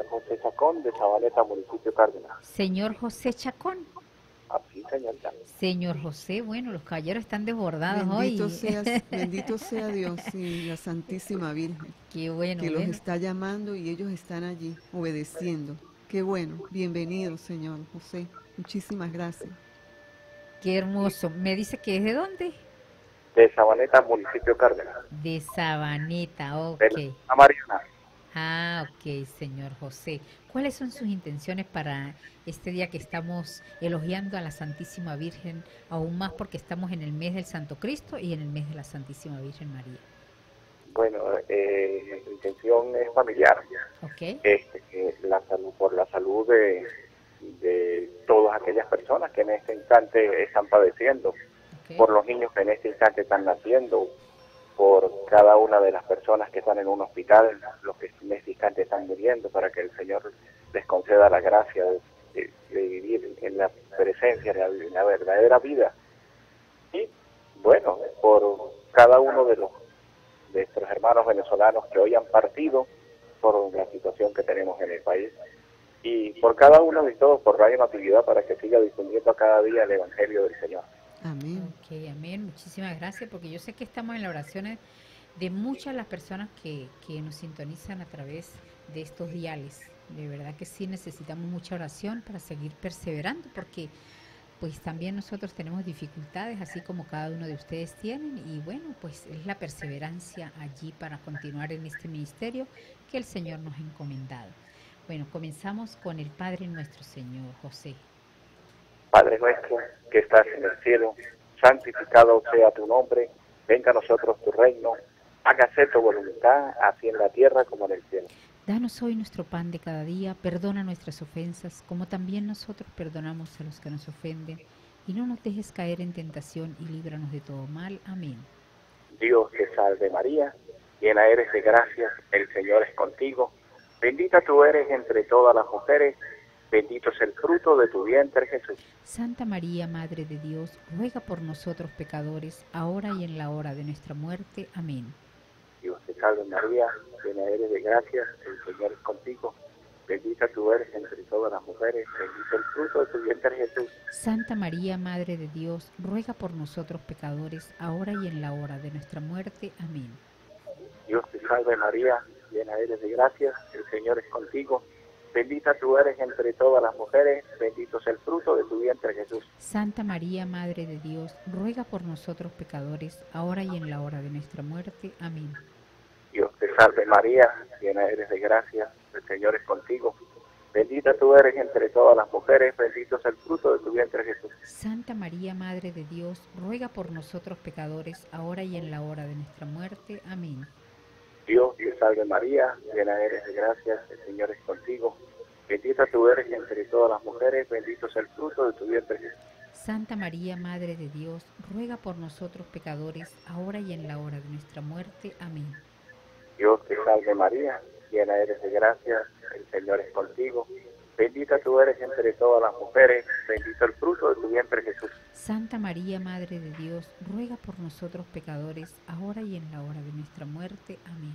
F: José Chacón, de Sabaneta, municipio Cárdenas.
B: Señor José Chacón.
F: Así, señorita.
B: Señor José, bueno, los caballeros están desbordados
C: bendito
B: hoy.
C: Sea, bendito sea Dios y la Santísima Virgen.
B: Qué bueno.
C: Que los
B: bueno.
C: está llamando y ellos están allí, obedeciendo. Qué bueno. Bienvenido, señor José. Muchísimas gracias.
B: Qué hermoso. ¿Me dice que es de dónde?
F: De Sabaneta, municipio Cárdenas.
B: De Sabaneta, ok.
F: De la Mariana.
B: Ah, ok, señor José. ¿Cuáles son sus intenciones para este día que estamos elogiando a la Santísima Virgen, aún más porque estamos en el mes del Santo Cristo y en el mes de la Santísima Virgen María?
F: Bueno, eh, mi intención es familiar.
B: Okay.
F: Este, la salud, por la salud de, de todas aquellas personas que en este instante están padeciendo, okay. Por los niños que en este instante están naciendo, por cada una de las personas que están en un hospital, los que en este instante están muriendo, para que el Señor les conceda la gracia de, de, de vivir en la presencia de la, de la verdadera vida. Y bueno, por cada uno de los de nuestros hermanos venezolanos que hoy han partido por la situación que tenemos en el país, y por cada uno de todos, por Radio Natividad, para que siga difundiendo cada día el Evangelio del Señor.
C: Amén.
B: Ok, amén. Muchísimas gracias, porque yo sé que estamos en las oraciones de muchas de las personas que, que nos sintonizan a través de estos diales. De verdad que sí necesitamos mucha oración para seguir perseverando, porque pues también nosotros tenemos dificultades, así como cada uno de ustedes tienen, y bueno, pues es la perseverancia allí para continuar en este ministerio que el Señor nos ha encomendado. Bueno, comenzamos con el Padre nuestro, Señor José.
F: Padre nuestro que estás en el cielo, santificado sea tu nombre, venga a nosotros tu reino, hágase tu voluntad, así en la tierra como en el cielo.
B: Danos hoy nuestro pan de cada día, perdona nuestras ofensas, como también nosotros perdonamos a los que nos ofenden, y no nos dejes caer en tentación y líbranos de todo mal. Amén.
F: Dios te salve María, llena eres de gracia, el Señor es contigo, bendita tú eres entre todas las mujeres, bendito es el fruto de tu vientre, Jesús.
B: Santa María, Madre de Dios, ruega por nosotros pecadores, ahora y en la hora de nuestra muerte. Amén.
F: Dios te salve María, llena eres de gracia, el Señor es contigo, bendita tú eres entre todas las mujeres, bendito el fruto de tu vientre, Jesús.
B: Santa María, Madre de Dios, ruega por nosotros pecadores, ahora y en la hora de nuestra muerte. Amén.
F: Dios te salve María, llena eres de gracia, el Señor es contigo, bendita tú eres entre todas las mujeres, bendito es el fruto de tu vientre, Jesús.
B: Santa María, Madre de Dios, ruega por nosotros pecadores, ahora y en la hora de nuestra muerte. Amén.
F: Dios te salve María, llena eres de gracia, el Señor es contigo, bendita tú eres entre todas las mujeres, bendito es el fruto de tu vientre, Jesús.
B: Santa María, Madre de Dios, ruega por nosotros pecadores, ahora y en la hora de nuestra muerte. Amén.
F: Dios te salve María, llena eres de gracia, el Señor es contigo, bendita tú eres entre todas las mujeres, bendito es el fruto de tu vientre, Jesús.
B: Santa María, Madre de Dios, ruega por nosotros pecadores, ahora y en la hora de nuestra muerte. Amén.
F: Dios te salve María, llena eres de gracia, el Señor es contigo, bendita tú eres entre todas las mujeres, bendito el fruto de tu vientre, Jesús.
B: Santa María, Madre de Dios, ruega por nosotros pecadores, ahora y en la hora de nuestra muerte. Amén.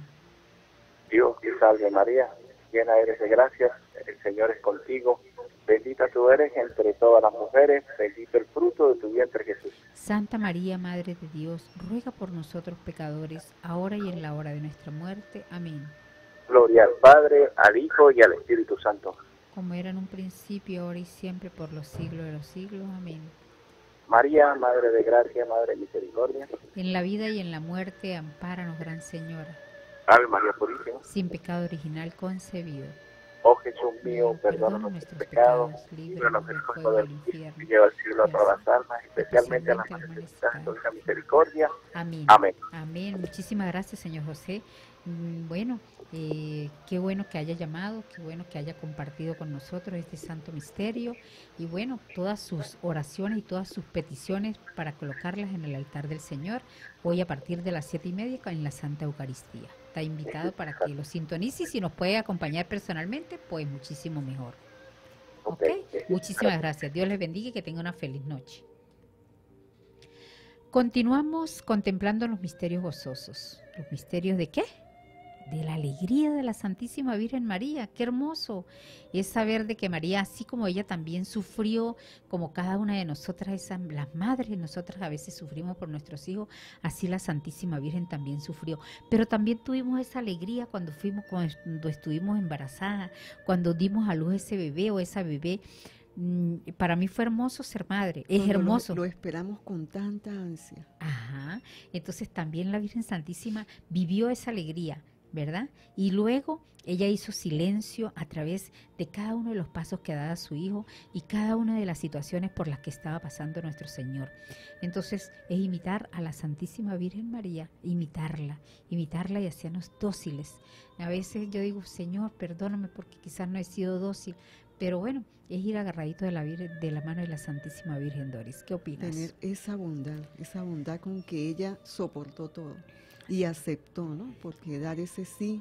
F: Dios te salve María, llena eres de gracia, el Señor es contigo, bendita tú eres entre todas las mujeres, bendito el fruto de tu vientre, Jesús.
B: Santa María, Madre de Dios, ruega por nosotros pecadores, ahora y en la hora de nuestra muerte. Amén.
F: Gloria al Padre, al Hijo y al Espíritu Santo.
B: Como era en un principio, ahora y siempre, por los siglos de los siglos. Amén.
F: María, Madre de Gracia, Madre de Misericordia.
B: En la vida y en la muerte, ampáranos, Gran Señora.
F: Ave María Purísima.
B: Sin pecado original concebido.
F: Oh Jesús mío, perdona
B: perdona
F: nuestros
B: nuestros
F: pecados,
B: pecados,
F: líbranos
B: líbranos
F: del
B: del
F: fuego
B: fuego
F: del
B: del
F: infierno,
B: infierno,
F: y lleva al cielo a
B: y
F: todas las almas, especialmente a las más
B: especialmente
F: necesitadas
B: a
F: de la misericordia.
B: Amén.
F: Amén.
B: Amén. Muchísimas gracias, señor José. Mm, Bueno, eh, qué bueno que haya llamado, qué bueno que haya compartido con nosotros este santo misterio, y bueno, todas sus oraciones y todas sus peticiones para colocarlas en el altar del Señor hoy a partir de las siete y media en la Santa Eucaristía. Está invitado para que lo sintonice, y si nos puede acompañar personalmente, pues muchísimo mejor. ¿Ok? Muchísimas gracias. Dios les bendiga y que tenga una feliz noche. Continuamos contemplando los misterios gozosos. ¿Los misterios de qué? de la alegría de la Santísima Virgen María. Qué hermoso es saber de que María, así como ella también sufrió, como cada una de nosotras, esas, las madres, nosotras a veces sufrimos por nuestros hijos, así la Santísima Virgen también sufrió. Pero también tuvimos esa alegría cuando fuimos, cuando estuvimos embarazadas, cuando dimos a luz ese bebé o esa bebé. Para mí fue hermoso ser madre, es
C: Cuando
B: hermoso.
C: Lo, lo esperamos con tanta ansia.
B: Ajá, entonces también la Virgen Santísima vivió esa alegría, ¿verdad? Y luego ella hizo silencio a través de cada uno de los pasos que daba su hijo y cada una de las situaciones por las que estaba pasando nuestro Señor. Entonces es imitar a la Santísima Virgen María, imitarla, imitarla y hacernos dóciles. A veces yo digo, Señor, perdóname porque quizás no he sido dócil, pero bueno, es ir agarradito de la, Virgen, de la mano de la Santísima Virgen. Doris, ¿qué opinas?
C: Tener esa bondad, esa bondad con que ella soportó todo y aceptó, ¿no? Porque dar ese sí,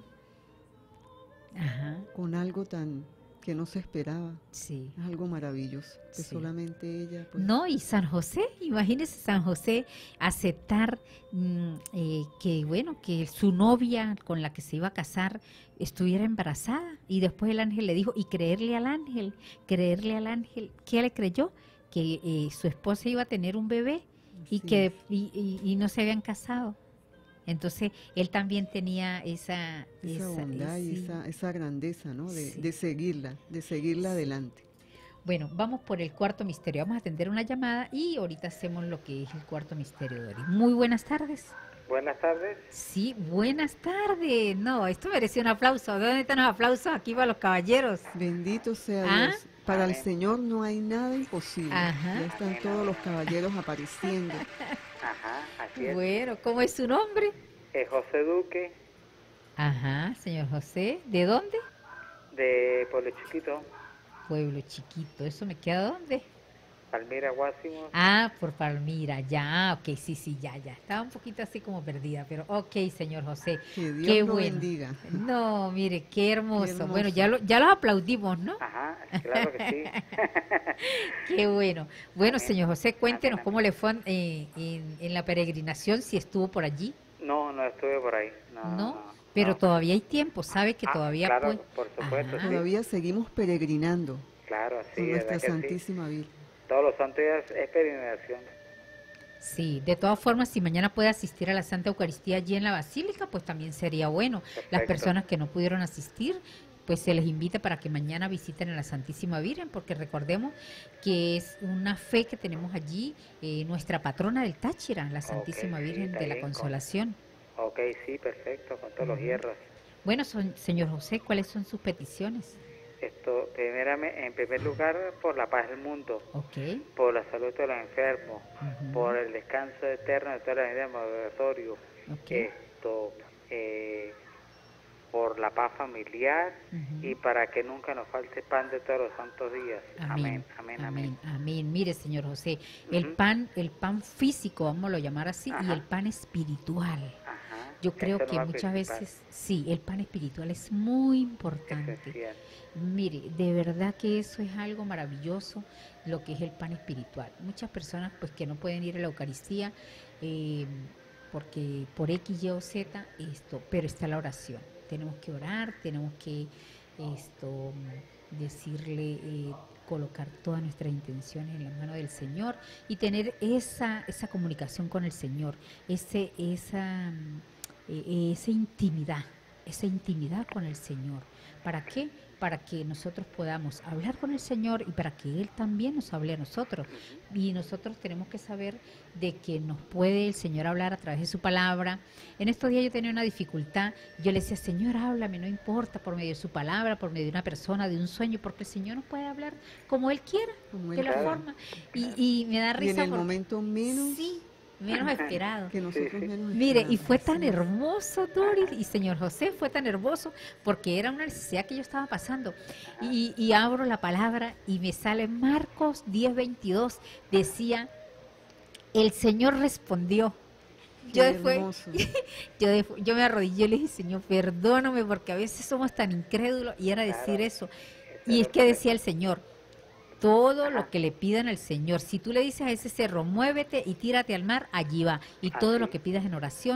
C: ajá, con algo tan que no se esperaba,
B: sí,
C: es algo maravilloso, que sí, solamente ella... Pues...
B: No, y San José, imagínese San José aceptar mmm, eh, que, bueno, que su novia con la que se iba a casar estuviera embarazada, y después el ángel le dijo, y creerle al ángel, creerle al ángel, ¿qué le creyó? Que eh, su esposa iba a tener un bebé y sí, que y, y, y no se habían casado. Entonces, él también tenía esa...
C: Esa, esa bondad ese, y esa, esa grandeza, ¿no? De,
B: sí,
C: de seguirla, de seguirla sí, adelante.
B: Bueno, vamos por el cuarto misterio. Vamos a atender una llamada y ahorita hacemos lo que es el cuarto misterio, Dori. Muy buenas tardes.
G: Buenas tardes.
B: Sí, buenas tardes. No, esto mereció un aplauso. ¿Dónde están los aplausos? Aquí para los caballeros.
C: Bendito sea ¿Ah? Dios. Para Amén. El Señor no hay nada imposible. Ajá. Ya están Amén. Todos los caballeros apareciendo.
G: Ajá, así es.
B: Bueno, ¿cómo es su nombre?
G: Eh, José Duque.
B: Ajá, señor José. ¿De dónde?
G: De Pueblo Chiquito.
B: Pueblo Chiquito. ¿Eso me queda dónde?
G: Palmira, Guásimo.
B: Ah, por Palmira, ya, ok, sí, sí, ya, ya. Estaba un poquito así como perdida, pero ok, señor José.
C: Que Dios
B: qué
C: lo
B: bueno.
C: bendiga.
B: No, mire, qué hermoso.
C: Qué hermoso.
B: Bueno, ya lo, ya los aplaudimos, ¿no?
G: Ajá, claro que
B: sí. Qué bueno. Bueno, amén, señor José, cuéntenos amén, cómo le fue eh, en, en la peregrinación, si estuvo por allí.
G: No, no estuve por ahí. No,
B: ¿No?
G: no
B: pero
G: no.
B: Todavía hay tiempo, ¿sabe que
G: ah,
B: todavía
G: claro,
B: puede?
G: por supuesto, sí.
C: Todavía seguimos peregrinando.
G: Claro, sí.
C: Con nuestra Santísima sí. Virgen.
G: Todos los santos días es peregrinación.
B: Sí, de todas formas, si mañana puede asistir a la Santa Eucaristía allí en la Basílica, pues también sería bueno. Perfecto. Las personas que no pudieron asistir, pues se les invita para que mañana visiten a la Santísima Virgen, porque recordemos que es una fe que tenemos allí, eh, nuestra patrona del Táchira, la Santísima okay, Virgen sí, de la Consolación.
G: Con... Ok, sí, perfecto, con todos uh-huh. los hierros.
B: Bueno, son, señor José, ¿cuáles son sus peticiones?
G: Esto, primeramente, en primer lugar, por la paz del mundo,
B: okay.
G: por la salud de los enfermos, uh-huh. por el descanso eterno de toda la vida del purgatorio, okay. esto, eh, por la paz familiar uh-huh. y para que nunca nos falte pan de todos los santos días. Amén, amén, amén.
B: Amén, amén. Mire, señor José, uh-huh. el pan, el pan físico, vamos a llamar así, ajá. y el pan espiritual.
G: Ajá.
B: Yo creo Eso que no muchas principal. veces, sí, el pan espiritual es muy importante.
G: Esencial.
B: Mire, de verdad que eso es algo maravilloso, lo que es el pan espiritual. Muchas personas pues que no pueden ir a la Eucaristía eh, porque por X, Y o Z, esto, pero está la oración. Tenemos que orar, tenemos que esto decirle, eh, colocar todas nuestras intenciones en la mano del Señor y tener esa esa comunicación con el Señor, ese esa eh, esa intimidad, esa intimidad con el Señor. ¿Para qué? Para que nosotros podamos hablar con el Señor y para que Él también nos hable a nosotros. Y nosotros tenemos que saber de que nos puede el Señor hablar a través de su palabra. En estos días yo tenía una dificultad. Yo le decía, Señor, háblame, no importa, por medio de su palabra, por medio de una persona, de un sueño, porque el Señor nos puede hablar como Él quiera, como de él la claro. forma. Y, y me da risa.
C: Y en el
B: porque,
C: momento menos...
B: Sí, menos esperado.
C: Que nosotros sí, sí. menos
B: Mire, y fue tan hermoso, Doris, y señor José, fue tan hermoso, porque era una necesidad que yo estaba pasando. Y, y abro la palabra y me sale Marcos diez veintidós, decía, el Señor respondió. Yo después, yo, después, yo me arrodillé y le dije, Señor, perdóname, porque a veces somos tan incrédulos, y era decir eso. Y es que decía el Señor, todo lo que le pidan al Señor, si tú le dices a ese cerro, muévete y tírate al mar, allí va. Y todo lo que pidas en oración,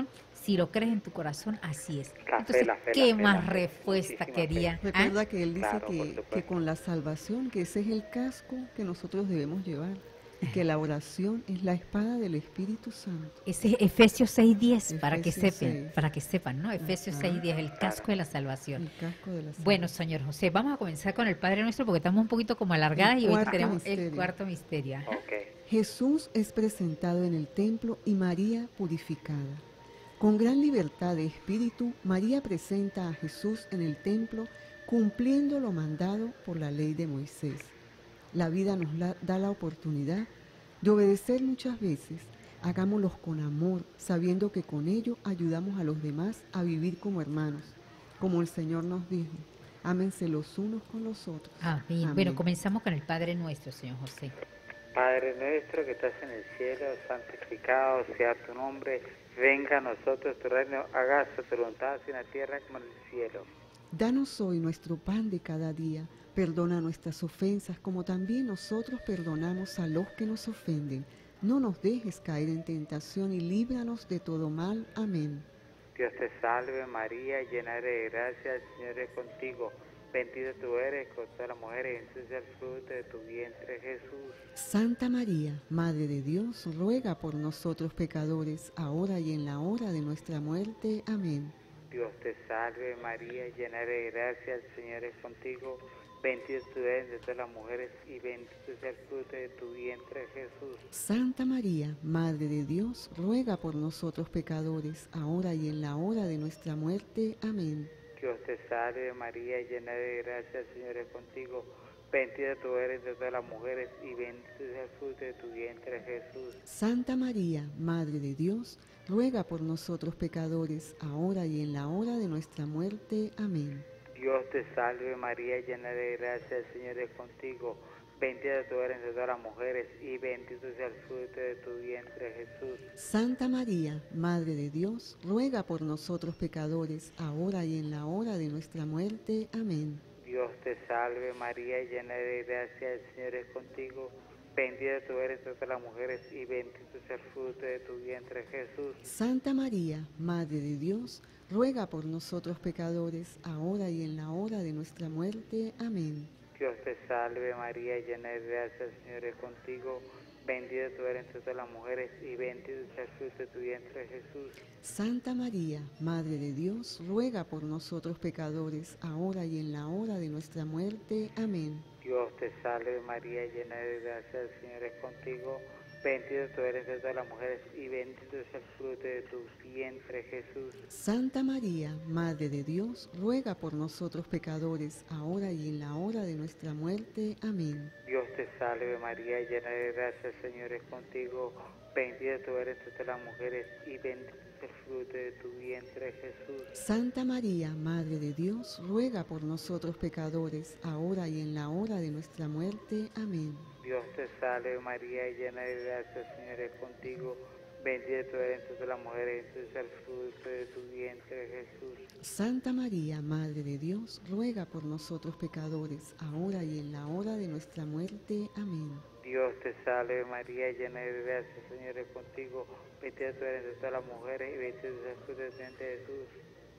B: Si lo crees en tu corazón, así es.
G: La
B: Entonces,
G: fe, la fe,
B: ¿qué
G: la fe,
B: más
G: la fe.
B: respuesta
G: Muchísima
B: quería?
G: fe.
C: Recuerda
B: ¿Ah?
C: que él dice
G: Claro, por
C: que,
G: supuesto.
C: que con la salvación, que ese es el casco que nosotros debemos llevar, y que la oración es la espada del Espíritu Santo.
B: Ese es Efesios seis diez, para que
C: Efesios
B: sepan,
C: seis.
B: para que sepan, ¿no? Efesios
C: Ajá.
B: seis diez, el casco de la salvación.
C: El casco de la
B: Bueno,
C: salvación.
B: señor José, vamos a comenzar con el Padre Nuestro porque estamos un poquito como alargadas
C: El
B: y hoy
C: cuarto
B: tenemos
C: misterio.
B: el cuarto misterio. Ajá.
G: Ok.
C: Jesús es presentado en el templo y María purificada. Con gran libertad de espíritu, María presenta a Jesús en el templo cumpliendo lo mandado por la ley de Moisés. La vida nos la- da la oportunidad de obedecer muchas veces. Hagámoslos con amor, sabiendo que con ello ayudamos a los demás a vivir como hermanos. Como el Señor nos dijo, ámense los unos con los otros.
B: Amén.
C: Amén.
B: Bueno, comenzamos con el Padre Nuestro, señor José.
G: Padre nuestro que estás en el cielo, santificado sea tu nombre, venga a nosotros tu reino, hágase tu voluntad así en la tierra como en el cielo.
C: Danos hoy nuestro pan de cada día. Perdona nuestras ofensas como también nosotros perdonamos a los que nos ofenden. No nos dejes caer en tentación y líbranos de todo mal. Amén.
G: Dios te salve María, llena eres de gracia, el Señor es contigo. Bendita tú eres con todas las mujeres, y bendito sea el fruto de tu vientre Jesús.
C: Santa María, Madre de Dios, ruega por nosotros pecadores, ahora y en la hora de nuestra muerte. Amén.
G: Dios te salve María, llena eres de gracia, el Señor es contigo. Bendita tú eres de todas las mujeres y bendito sea el fruto de tu vientre Jesús.
C: Santa María, Madre de Dios, ruega por nosotros pecadores, ahora y en la hora de nuestra muerte. Amén.
G: Dios te salve María, llena de gracia, el Señor es contigo. Bendita tú eres de todas las mujeres y bendito sea el fruto de tu vientre Jesús.
C: Santa María, Madre de Dios, ruega por nosotros pecadores, ahora y en la hora de nuestra muerte. Amén.
G: Dios te salve María, llena de gracia, el Señor es contigo. Bendita tú eres de todas las mujeres y bendito sea el fruto de tu vientre Jesús.
C: Santa María, Madre de Dios, ruega por nosotros pecadores, ahora y en la hora de nuestra muerte. Amén.
G: Dios te salve María, llena de gracia, el Señor es contigo. Bendita tú eres de todas las mujeres y bendito sea el fruto de tu vientre Jesús.
C: Santa María, Madre de Dios, ruega por nosotros pecadores, ahora y en la hora de nuestra muerte. Amén.
G: Dios te salve María, llena de gracia, el Señor es contigo. Bendita tú eres entre todas las mujeres y bendito sea el fruto de tu vientre Jesús.
C: Santa María, Madre de Dios, ruega por nosotros pecadores, ahora y en la hora de nuestra muerte. Amén.
G: Dios te salve María, llena de gracia, el Señor es contigo. Bendita tú eres de todas las mujeres y bendito sea el fruto de tu vientre Jesús.
C: Santa María, Madre de Dios, ruega por nosotros pecadores, ahora y en la hora de nuestra muerte. Amén.
G: Dios te salve María, llena de gracia, el Señor es contigo. Bendita tú eres de todas las mujeres y bendito sea el fruto de tu vientre Jesús.
C: Santa María, Madre de Dios, ruega por nosotros pecadores, ahora y en la hora de nuestra muerte. Amén.
G: Dios te salve María, llena de gracia, el Señor es contigo. Bendita tú eres entre todas las mujeres, bendito sea el fruto de tu vientre Jesús.
C: Santa María, Madre de Dios, ruega por nosotros pecadores, ahora y en la hora de nuestra muerte. Amén.
G: Dios te salve María, llena de gracia, el Señor es contigo. Bendita tú eres entre todas las mujeres y bendito sea el fruto de tu vientre Jesús.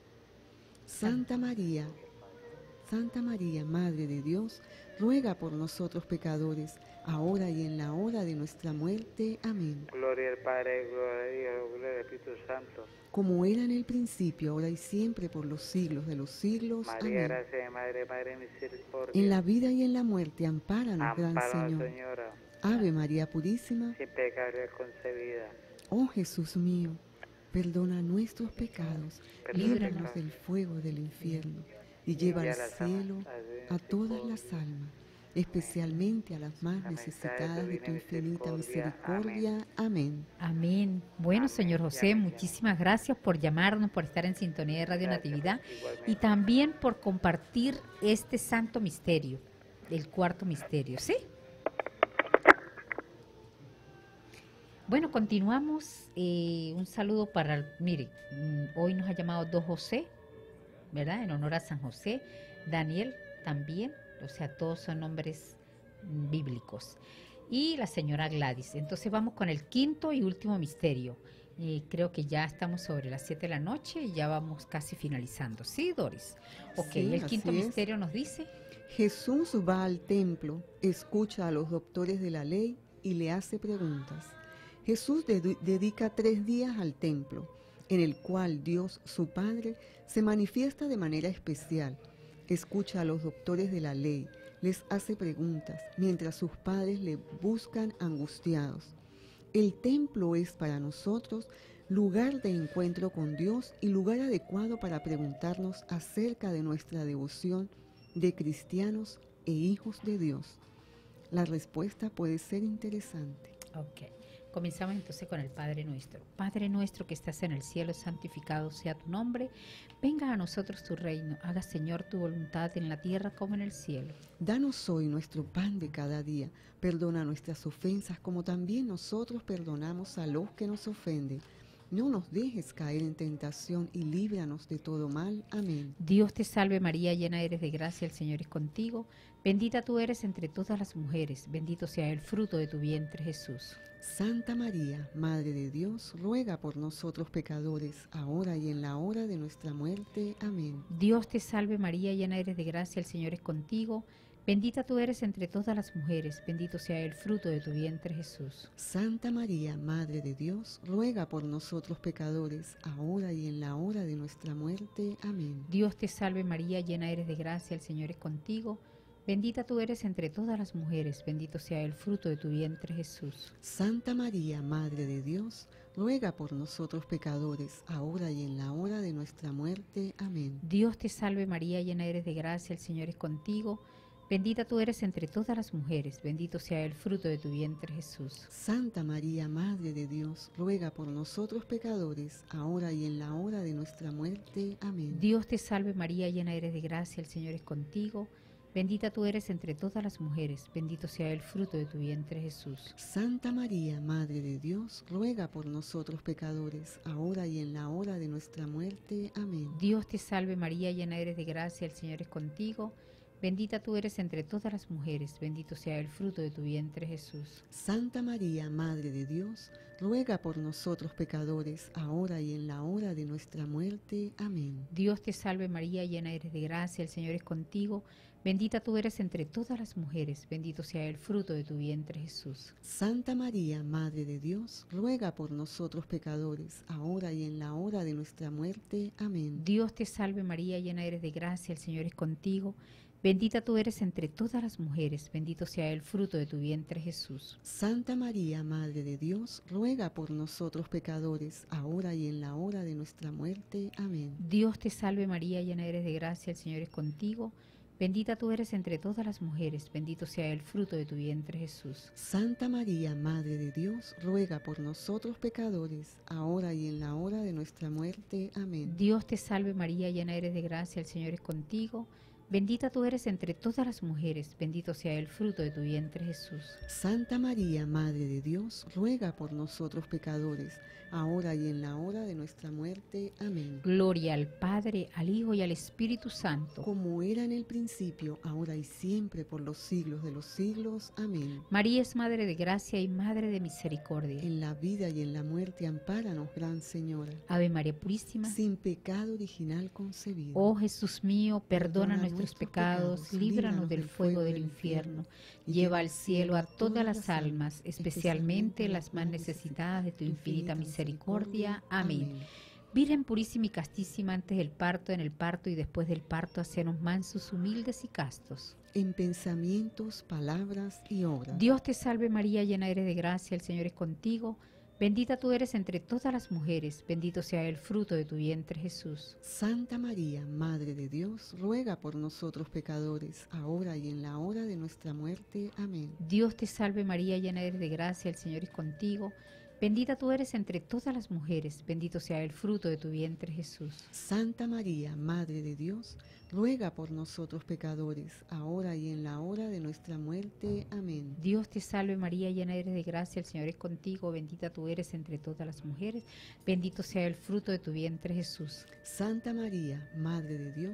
C: Santa María, Santa María, Madre de Dios, ruega por nosotros pecadores, ahora y en la hora de nuestra muerte. Amén.
G: Gloria al Padre, gloria al Hijo, gloria al Espíritu Santo.
C: Como era en el principio, ahora y siempre, por los siglos de los siglos.
G: María,
C: Amén.
G: gracia de Madre, Madre de misericordia.
C: En la vida y en la muerte, ampáranos, gran
G: Ampáranos,
C: Señor.
G: Señora,
C: Ave María Purísima,
G: sin pecado eres concebida.
C: oh Jesús mío, perdona nuestros pecados, líbranos del fuego del infierno y lleva al cielo a todas las almas, especialmente a las más necesitadas de tu infinita misericordia. Amén.
B: Amén. Bueno,
G: Amén.
B: señor José,
G: Amén.
B: muchísimas gracias por llamarnos, por estar en sintonía de Radio
G: Gracias,
B: Natividad
G: igualmente.
B: y también por compartir este santo misterio, el cuarto misterio, ¿sí? Bueno, continuamos. Eh, un saludo para, el- mire, mm, hoy nos ha llamado Don José, ¿verdad? En honor a San José. Daniel también, o sea, todos son nombres mm, bíblicos. Y la señora Gladys. Entonces vamos con el quinto y último misterio. Eh, creo que ya estamos sobre las siete de la noche y ya vamos casi finalizando. ¿Sí, Doris? Ok,
C: Sí,
B: el quinto
C: así es.
B: misterio nos dice...
C: Jesús va al templo, escucha a los doctores de la ley y le hace preguntas. Jesús de- dedica tres días al templo, en el cual Dios, su Padre, se manifiesta de manera especial. Escucha a los doctores de la ley, les hace preguntas, mientras sus padres le buscan angustiados. El templo es para nosotros lugar de encuentro con Dios y lugar adecuado para preguntarnos acerca de nuestra devoción de cristianos e hijos de Dios. La respuesta puede ser interesante.
B: Ok, comenzamos entonces con el Padre Nuestro. Padre nuestro que estás en el cielo, santificado sea tu nombre. Venga a nosotros tu reino. Haga, Señor, tu voluntad en la tierra como en el cielo.
C: Danos hoy nuestro pan de cada día. Perdona nuestras ofensas como también nosotros perdonamos a los que nos ofenden. No nos dejes caer en tentación y líbranos de todo mal. Amén.
B: Dios te salve María, llena eres de gracia, el Señor es contigo. Bendita tú eres entre todas las mujeres, bendito sea el fruto de tu vientre, Jesús.
C: Santa María, Madre de Dios, ruega por nosotros pecadores, ahora y en la hora de nuestra muerte. Amén.
B: Dios te salve María, llena eres de gracia, el Señor es contigo. Bendita tú eres entre todas las mujeres, bendito sea el fruto de tu vientre, Jesús.
C: Santa María, Madre de Dios, ruega por nosotros pecadores, ahora y en la hora de nuestra muerte. Amén.
B: Dios te salve María, llena eres de gracia, el Señor es contigo. Bendita tú eres entre todas las mujeres, bendito sea el fruto de tu vientre, Jesús.
C: Santa María, Madre de Dios, ruega por nosotros pecadores, ahora y en la hora de nuestra muerte. Amén.
B: Dios te salve María, llena eres de gracia, el Señor es contigo. Bendita tú eres entre todas las mujeres, bendito sea el fruto de tu vientre, Jesús.
C: Santa María, Madre de Dios, ruega por nosotros pecadores, ahora y en la hora de nuestra muerte. Amén.
B: Dios te salve María, llena eres de gracia, el Señor es contigo. Bendita tú eres entre todas las mujeres, bendito sea el fruto de tu vientre, Jesús.
C: Santa María, Madre de Dios, ruega por nosotros pecadores, ahora y en la hora de nuestra muerte. Amén.
B: Dios te salve María, llena eres de gracia, el Señor es contigo. Bendita tú eres entre todas las mujeres, bendito sea el fruto de tu vientre, Jesús.
C: Santa María, Madre de Dios, ruega por nosotros pecadores, ahora y en la hora de nuestra muerte. Amén.
B: Dios te salve María, llena eres de gracia, el Señor es contigo. Bendita tú eres entre todas las mujeres, bendito sea el fruto de tu vientre, Jesús.
C: Santa María, Madre de Dios, ruega por nosotros pecadores, ahora y en la hora de nuestra muerte. Amén.
B: Dios te salve María, llena eres de gracia, el Señor es contigo. Bendita tú eres entre todas las mujeres, bendito sea el fruto de tu vientre, Jesús.
C: Santa María, Madre de Dios, ruega por nosotros pecadores, ahora y en la hora de nuestra muerte. Amén.
B: Dios te salve María, llena eres de gracia, el Señor es contigo. Bendita tú eres entre todas las mujeres, bendito sea el fruto de tu vientre, Jesús.
C: Santa María, Madre de Dios, ruega por nosotros pecadores, ahora y en la hora de nuestra muerte. Amén.
B: Dios te salve María, llena eres de gracia, el Señor es contigo. Bendita tú eres entre todas las mujeres, bendito sea el fruto de tu vientre, Jesús.
C: Santa María, Madre de Dios, ruega por nosotros pecadores, ahora y en la hora de nuestra muerte. Amén.
B: Gloria al Padre, al Hijo y al Espíritu Santo.
C: Como era en el principio, ahora y siempre, por los siglos de los siglos. Amén.
B: María es Madre de Gracia y Madre de Misericordia.
C: En la vida y en la muerte, ampáranos, Gran Señora.
B: Ave María Purísima.
C: Sin pecado original concebido.
B: Oh Jesús mío, perdona nuestros pecados, líbranos del fuego del infierno, lleva al cielo a todas las almas, especialmente las más necesitadas de tu infinita misericordia. Amén. Virgen purísima y castísima, antes del parto, en el parto y después del parto, hacenos mansos, humildes y castos.
C: En pensamientos, palabras y obras.
B: Dios te salve María, llena eres de gracia, el Señor es contigo. Bendita tú eres entre todas las mujeres, bendito sea el fruto de tu vientre, Jesús.
C: Santa María, Madre de Dios, ruega por nosotros pecadores, ahora y en la hora de nuestra muerte. Amén.
B: Dios te salve María, llena eres de gracia, el Señor es contigo. Bendita tú eres entre todas las mujeres, bendito sea el fruto de tu vientre, Jesús.
C: Santa María, Madre de Dios, ruega por nosotros pecadores, ahora y en la hora de nuestra muerte. Amén.
B: Dios te salve María, llena eres de gracia, el Señor es contigo, bendita tú eres entre todas las mujeres, bendito sea el fruto de tu vientre, Jesús.
C: Santa María, Madre de Dios,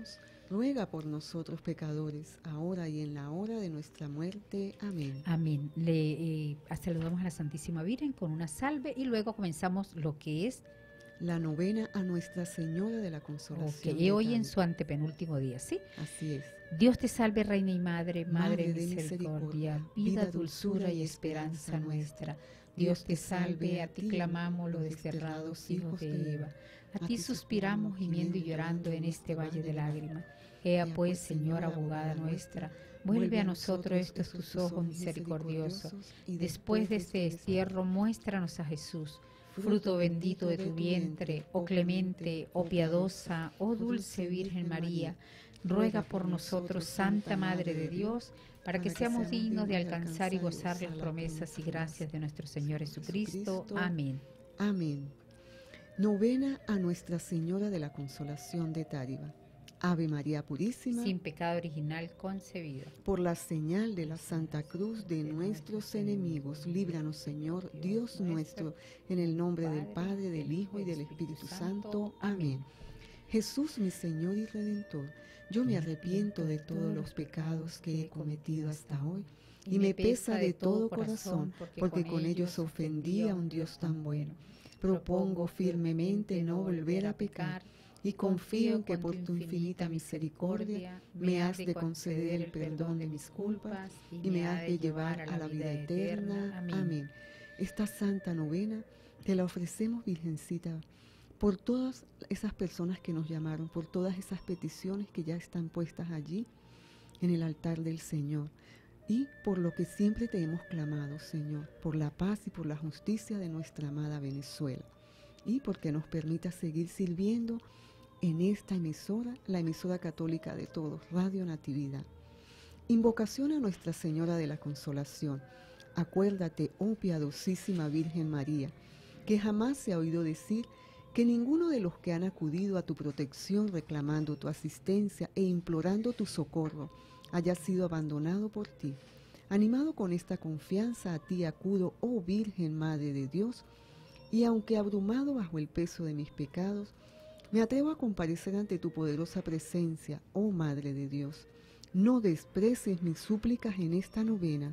C: ruega por nosotros pecadores, ahora y en la hora de nuestra muerte. Amén.
B: Amén. Le eh, saludamos a la Santísima Virgen con una salve y luego comenzamos lo que es
C: la novena a Nuestra Señora de la Consolación.
B: Okay, hoy en su antepenúltimo día, ¿sí?
C: Así es.
B: Dios te salve, Reina y Madre, Madre, Madre de misericordia, misericordia, vida, dulzura y esperanza nuestra. Dios te salve, a ti clamamos los desterrados hijos de Eva. A ti suspiramos, gimiendo y llorando en este valle de lágrimas. Ea pues, Señora abogada nuestra, vuelve a nosotros estos tus ojos misericordiosos. Después de este destierro, muéstranos a Jesús, fruto bendito de tu vientre, oh clemente, oh piadosa, oh dulce Virgen María. Ruega por nosotros, Santa Madre de Dios, para que seamos dignos de alcanzar y gozar las promesas y gracias de nuestro Señor Jesucristo. Amén.
C: Amén. Novena a Nuestra Señora de la Consolación de Táriba. Ave María Purísima,
B: sin pecado original concebida.
C: Por la señal de la Santa Cruz de nuestros enemigos, líbranos, Señor, Dios nuestro, en el nombre del Padre, del Hijo y del Espíritu Santo. Amén. Jesús, mi Señor y Redentor, yo me arrepiento de todos los pecados que he cometido hasta hoy, y me pesa de todo corazón, porque con ellos ofendí a un Dios tan bueno. Propongo firmemente no volver a pecar, y confío en que por tu infinita misericordia me has de conceder el perdón de mis culpas y me has de llevar a la vida eterna. Amén. Esta santa novena te la ofrecemos, Virgencita, por todas esas personas que nos llamaron, por todas esas peticiones que ya están puestas allí en el altar del Señor, y por lo que siempre te hemos clamado, Señor, por la paz y por la justicia de nuestra amada Venezuela, y porque nos permita seguir sirviendo en esta emisora, la emisora católica de todos, Radio Natividad. Invocación a Nuestra Señora de la Consolación. Acuérdate, oh piadosísima Virgen María, que jamás se ha oído decir que ninguno de los que han acudido a tu protección reclamando tu asistencia e implorando tu socorro haya sido abandonado por ti. Animado con esta confianza, a ti acudo, oh Virgen Madre de Dios, y aunque abrumado bajo el peso de mis pecados, me atrevo a comparecer ante tu poderosa presencia, oh Madre de Dios. No desprecies mis súplicas en esta novena.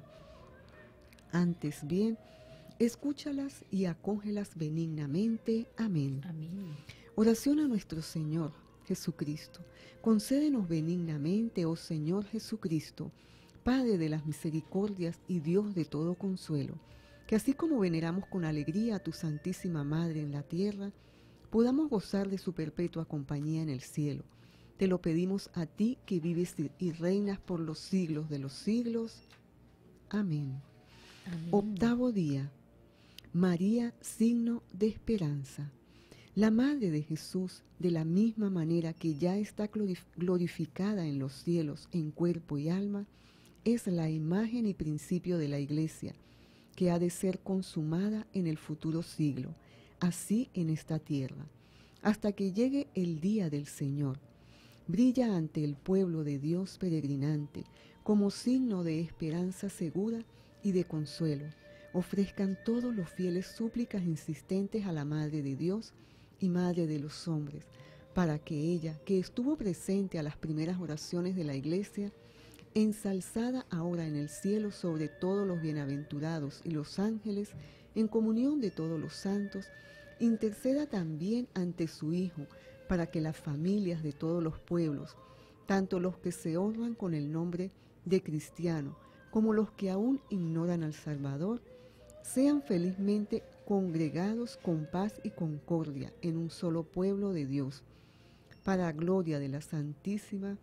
C: Antes bien, escúchalas y acógelas benignamente. Amén.
B: Amén.
C: Oración a nuestro Señor Jesucristo. Concédenos benignamente, oh Señor Jesucristo, Padre de las misericordias y Dios de todo consuelo, que así como veneramos con alegría a tu Santísima Madre en la tierra, podamos gozar de su perpetua compañía en el cielo. Te lo pedimos a ti, que vives y reinas por los siglos de los siglos. Amén. Amén. Octavo día. María, signo de esperanza. La Madre de Jesús, de la misma manera que ya está glorificada en los cielos en cuerpo y alma, es la imagen y principio de la Iglesia, que ha de ser consumada en el futuro siglo, así en esta tierra, hasta que llegue el día del Señor. Brilla ante el pueblo de Dios peregrinante, como signo de esperanza segura y de consuelo. Ofrezcan todos los fieles súplicas insistentes a la Madre de Dios y Madre de los hombres, para que ella, que estuvo presente a las primeras oraciones de la Iglesia, ensalzada ahora en el cielo sobre todos los bienaventurados y los ángeles, en comunión de todos los santos, interceda también ante su Hijo, para que las familias de todos los pueblos, tanto los que se honran con el nombre de cristiano, como los que aún ignoran al Salvador, sean felizmente congregados con paz y concordia en un solo pueblo de Dios, para gloria de la Santísima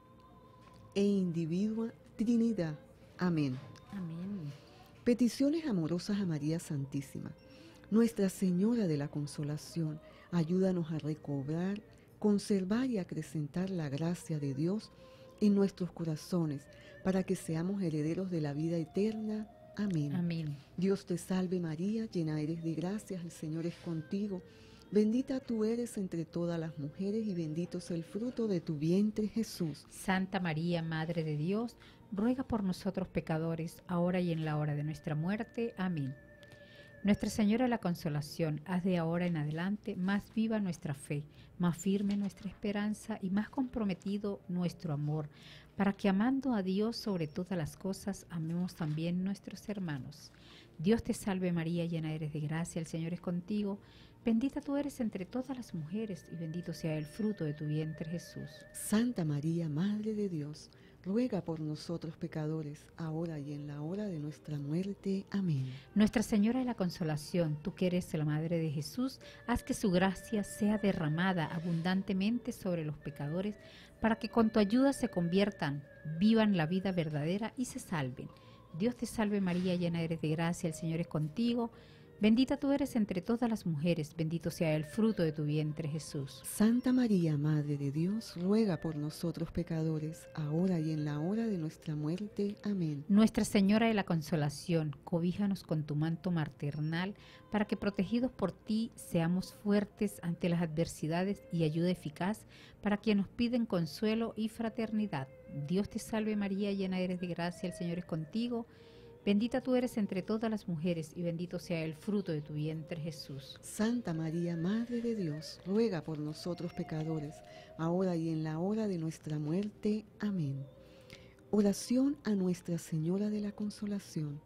C: e individua Trinidad. Amén.
B: Amén.
C: Peticiones amorosas a María Santísima. Nuestra Señora de la Consolación, ayúdanos a recobrar, conservar y acrecentar la gracia de Dios en nuestros corazones, para que seamos herederos de la vida eterna. Amén.
B: Amén.
C: Dios te salve María, llena eres de gracia, el Señor es contigo. Bendita tú eres entre todas las mujeres y bendito es el fruto de tu vientre, Jesús.
B: Santa María, Madre de Dios, ruega por nosotros pecadores, ahora y en la hora de nuestra muerte. Amén. Nuestra Señora de la Consolación, haz de ahora en adelante más viva nuestra fe, más firme nuestra esperanza y más comprometido nuestro amor, para que amando a Dios sobre todas las cosas, amemos también nuestros hermanos. Dios te salve María, llena eres de gracia, el Señor es contigo. Bendita tú eres entre todas las mujeres y bendito sea el fruto de tu vientre Jesús.
C: Santa María, Madre de Dios, ruega por nosotros pecadores, ahora y en la hora de nuestra muerte. Amén.
B: Nuestra Señora de la Consolación, tú que eres la Madre de Jesús, haz que su gracia sea derramada abundantemente sobre los pecadores, para que con tu ayuda se conviertan, vivan la vida verdadera y se salven. Dios te salve María, llena eres de gracia, el Señor es contigo. Bendita tú eres entre todas las mujeres, bendito sea el fruto de tu vientre Jesús.
C: Santa María, Madre de Dios, ruega por nosotros pecadores, ahora y en la hora de nuestra muerte. Amén.
B: Nuestra Señora de la Consolación, cobíjanos con tu manto maternal, para que protegidos por ti seamos fuertes ante las adversidades y ayuda eficaz para quienes nos piden consuelo y fraternidad. Dios te salve María, llena eres de gracia, el Señor es contigo. Bendita tú eres entre todas las mujeres y bendito sea el fruto de tu vientre Jesús.
C: Santa María, Madre de Dios, ruega por nosotros pecadores, ahora y en la hora de nuestra muerte. Amén. Oración a Nuestra Señora de la Consolación.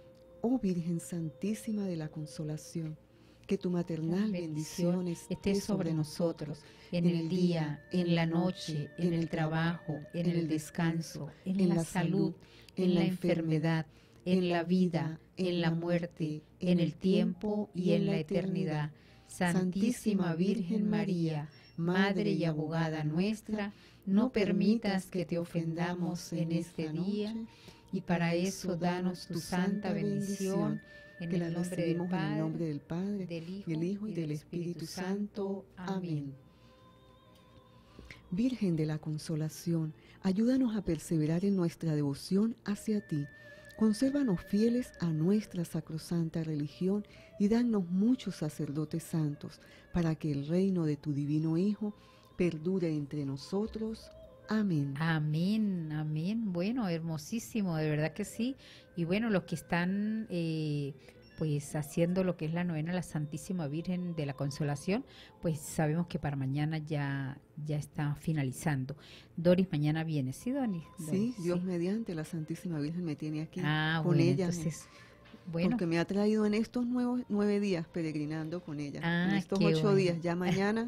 C: Oh Virgen Santísima de la Consolación, que tu maternal bendición esté sobre nosotros, en el día, en la noche, en el trabajo, en el descanso, en la salud, en la enfermedad, en la vida, en la muerte, en el tiempo y en la eternidad. Santísima Virgen María, Madre y abogada nuestra, no permitas que te ofendamos en este día, y para eso danos tu santa bendición, en el nombre del Padre, en el nombre del Padre,
B: del Hijo,
C: del Hijo y del Espíritu Santo. Amén. Virgen de la Consolación, ayúdanos a perseverar en nuestra devoción hacia ti. Consérvanos fieles a nuestra sacrosanta religión y danos muchos sacerdotes santos, para que el reino de tu divino Hijo perdure entre nosotros. Amén.
B: Amén, amén. Bueno, hermosísimo, de verdad que sí. Y bueno, los que están eh, pues haciendo lo que es la novena a la Santísima Virgen de la Consolación, pues sabemos que para mañana ya, ya está finalizando. Doris, mañana viene, ¿sí, Doris?
C: Sí, Dios sí. mediante, la Santísima Virgen me tiene aquí
B: ah,
C: con
B: bueno,
C: ella.
B: Entonces, bueno.
C: Porque me ha traído en estos nuevos nueve días peregrinando con ella.
B: Ah,
C: en estos
B: qué
C: ocho
B: bueno.
C: días, ya mañana...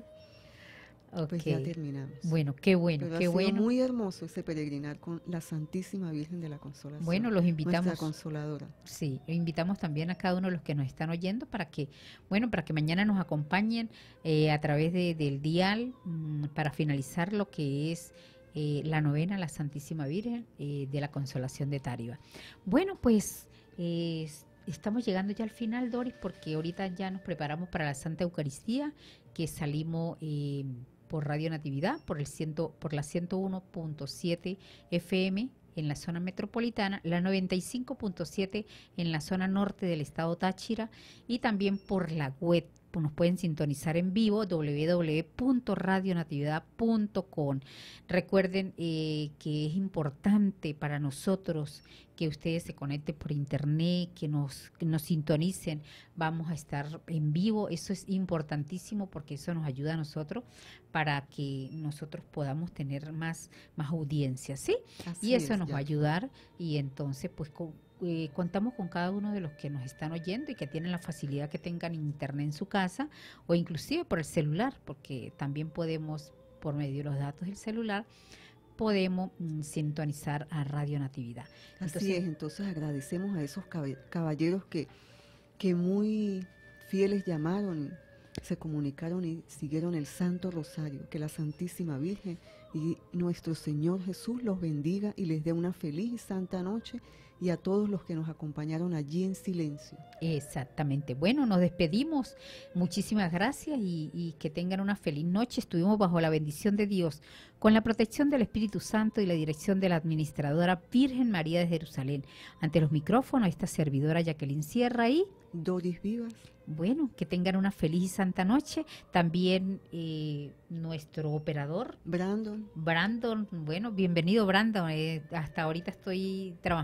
B: Okay.
C: Pues ya terminamos.
B: Bueno, qué bueno,
C: Pero
B: qué
C: ha sido
B: bueno.
C: muy hermoso ese peregrinar con la Santísima Virgen de la Consolación.
B: Bueno, los invitamos.
C: Nuestra consoladora.
B: Sí, los invitamos también a cada uno de los que nos están oyendo para que, bueno, para que mañana nos acompañen eh, a través de, del dial mmm, para finalizar lo que es eh, la novena a la Santísima Virgen eh, de la Consolación de Táriba. Bueno, pues eh, estamos llegando ya al final, Doris, porque ahorita ya nos preparamos para la Santa Eucaristía, que salimos eh, por Radio Natividad, por el ciento, por la ciento uno punto siete F M en la zona metropolitana, la noventa y cinco punto siete en la zona norte del estado Táchira, y también por la web. Nos pueden sintonizar en vivo, doble u doble u doble u punto radio natividad punto com. Recuerden eh, que es importante para nosotros que ustedes se conecten por internet, que nos, que nos sintonicen. Vamos a estar en vivo, eso es importantísimo porque eso nos ayuda a nosotros para que nosotros podamos tener más, más audiencia, ¿sí?
C: Así
B: y eso
C: es,
B: nos
C: ya.
B: va a ayudar, y entonces pues con, Eh, contamos con cada uno de los que nos están oyendo y que tienen la facilidad que tengan internet en su casa o inclusive por el celular, porque también podemos, por medio de los datos del celular, podemos mm, sintonizar a Radio Natividad.
C: Así
B: Entonces,
C: es, entonces agradecemos a esos caballeros que, que muy fieles llamaron, se comunicaron y siguieron el Santo Rosario. Que la Santísima Virgen y nuestro Señor Jesús los bendiga y les dé una feliz y santa noche, y a todos los que nos acompañaron allí en silencio.
B: Exactamente. Bueno, nos despedimos. Muchísimas gracias y, y que tengan una feliz noche. Estuvimos bajo la bendición de Dios, con la protección del Espíritu Santo y la dirección de la administradora Virgen María de Jerusalén. Ante los micrófonos, esta servidora Jacqueline Sierra y
C: Doris Vivas.
B: Bueno, que tengan una feliz y santa noche. También eh, nuestro operador
C: Brandon.
B: Brandon, bueno, bienvenido Brandon. Eh, hasta ahorita estoy trabajando con él.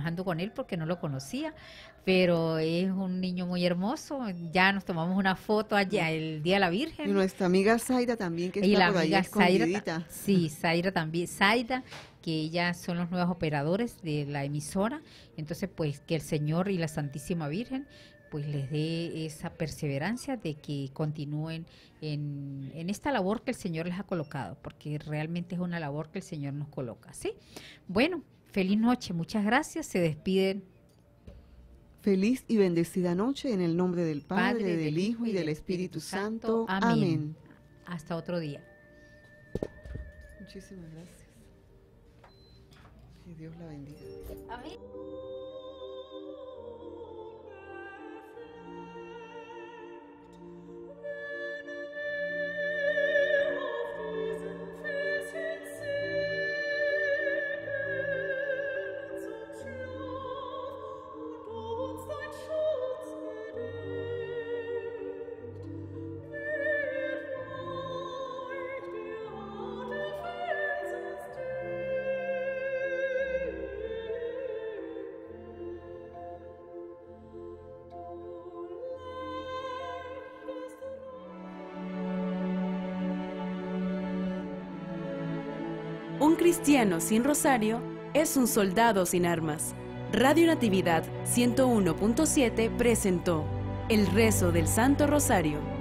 B: él porque no lo conocía, pero es un niño muy hermoso. Ya nos tomamos una foto allá el Día de la Virgen.
C: Y nuestra amiga Zaira también, que
B: y
C: está
B: la
C: por ahí
B: amiga Zaira,
C: escondidita.
B: sí, Zaira también, Zaira, que ellas son los nuevos operadores de la emisora. Entonces, pues, que el Señor y la Santísima Virgen pues les dé esa perseverancia de que continúen en, en esta labor que el Señor les ha colocado, porque realmente es una labor que el Señor nos coloca, ¿sí? Bueno, feliz noche, muchas gracias, se despiden.
C: Feliz y bendecida noche en el nombre del Padre,
B: Padre,
C: del Hijo y del Espíritu Santo.
B: Amén.
C: Amén.
B: Hasta otro día.
C: Muchísimas gracias. Que Dios la bendiga.
B: Amén.
A: Un cristiano sin rosario es un soldado sin armas. Radio Natividad ciento uno punto siete presentó El Rezo del Santo Rosario.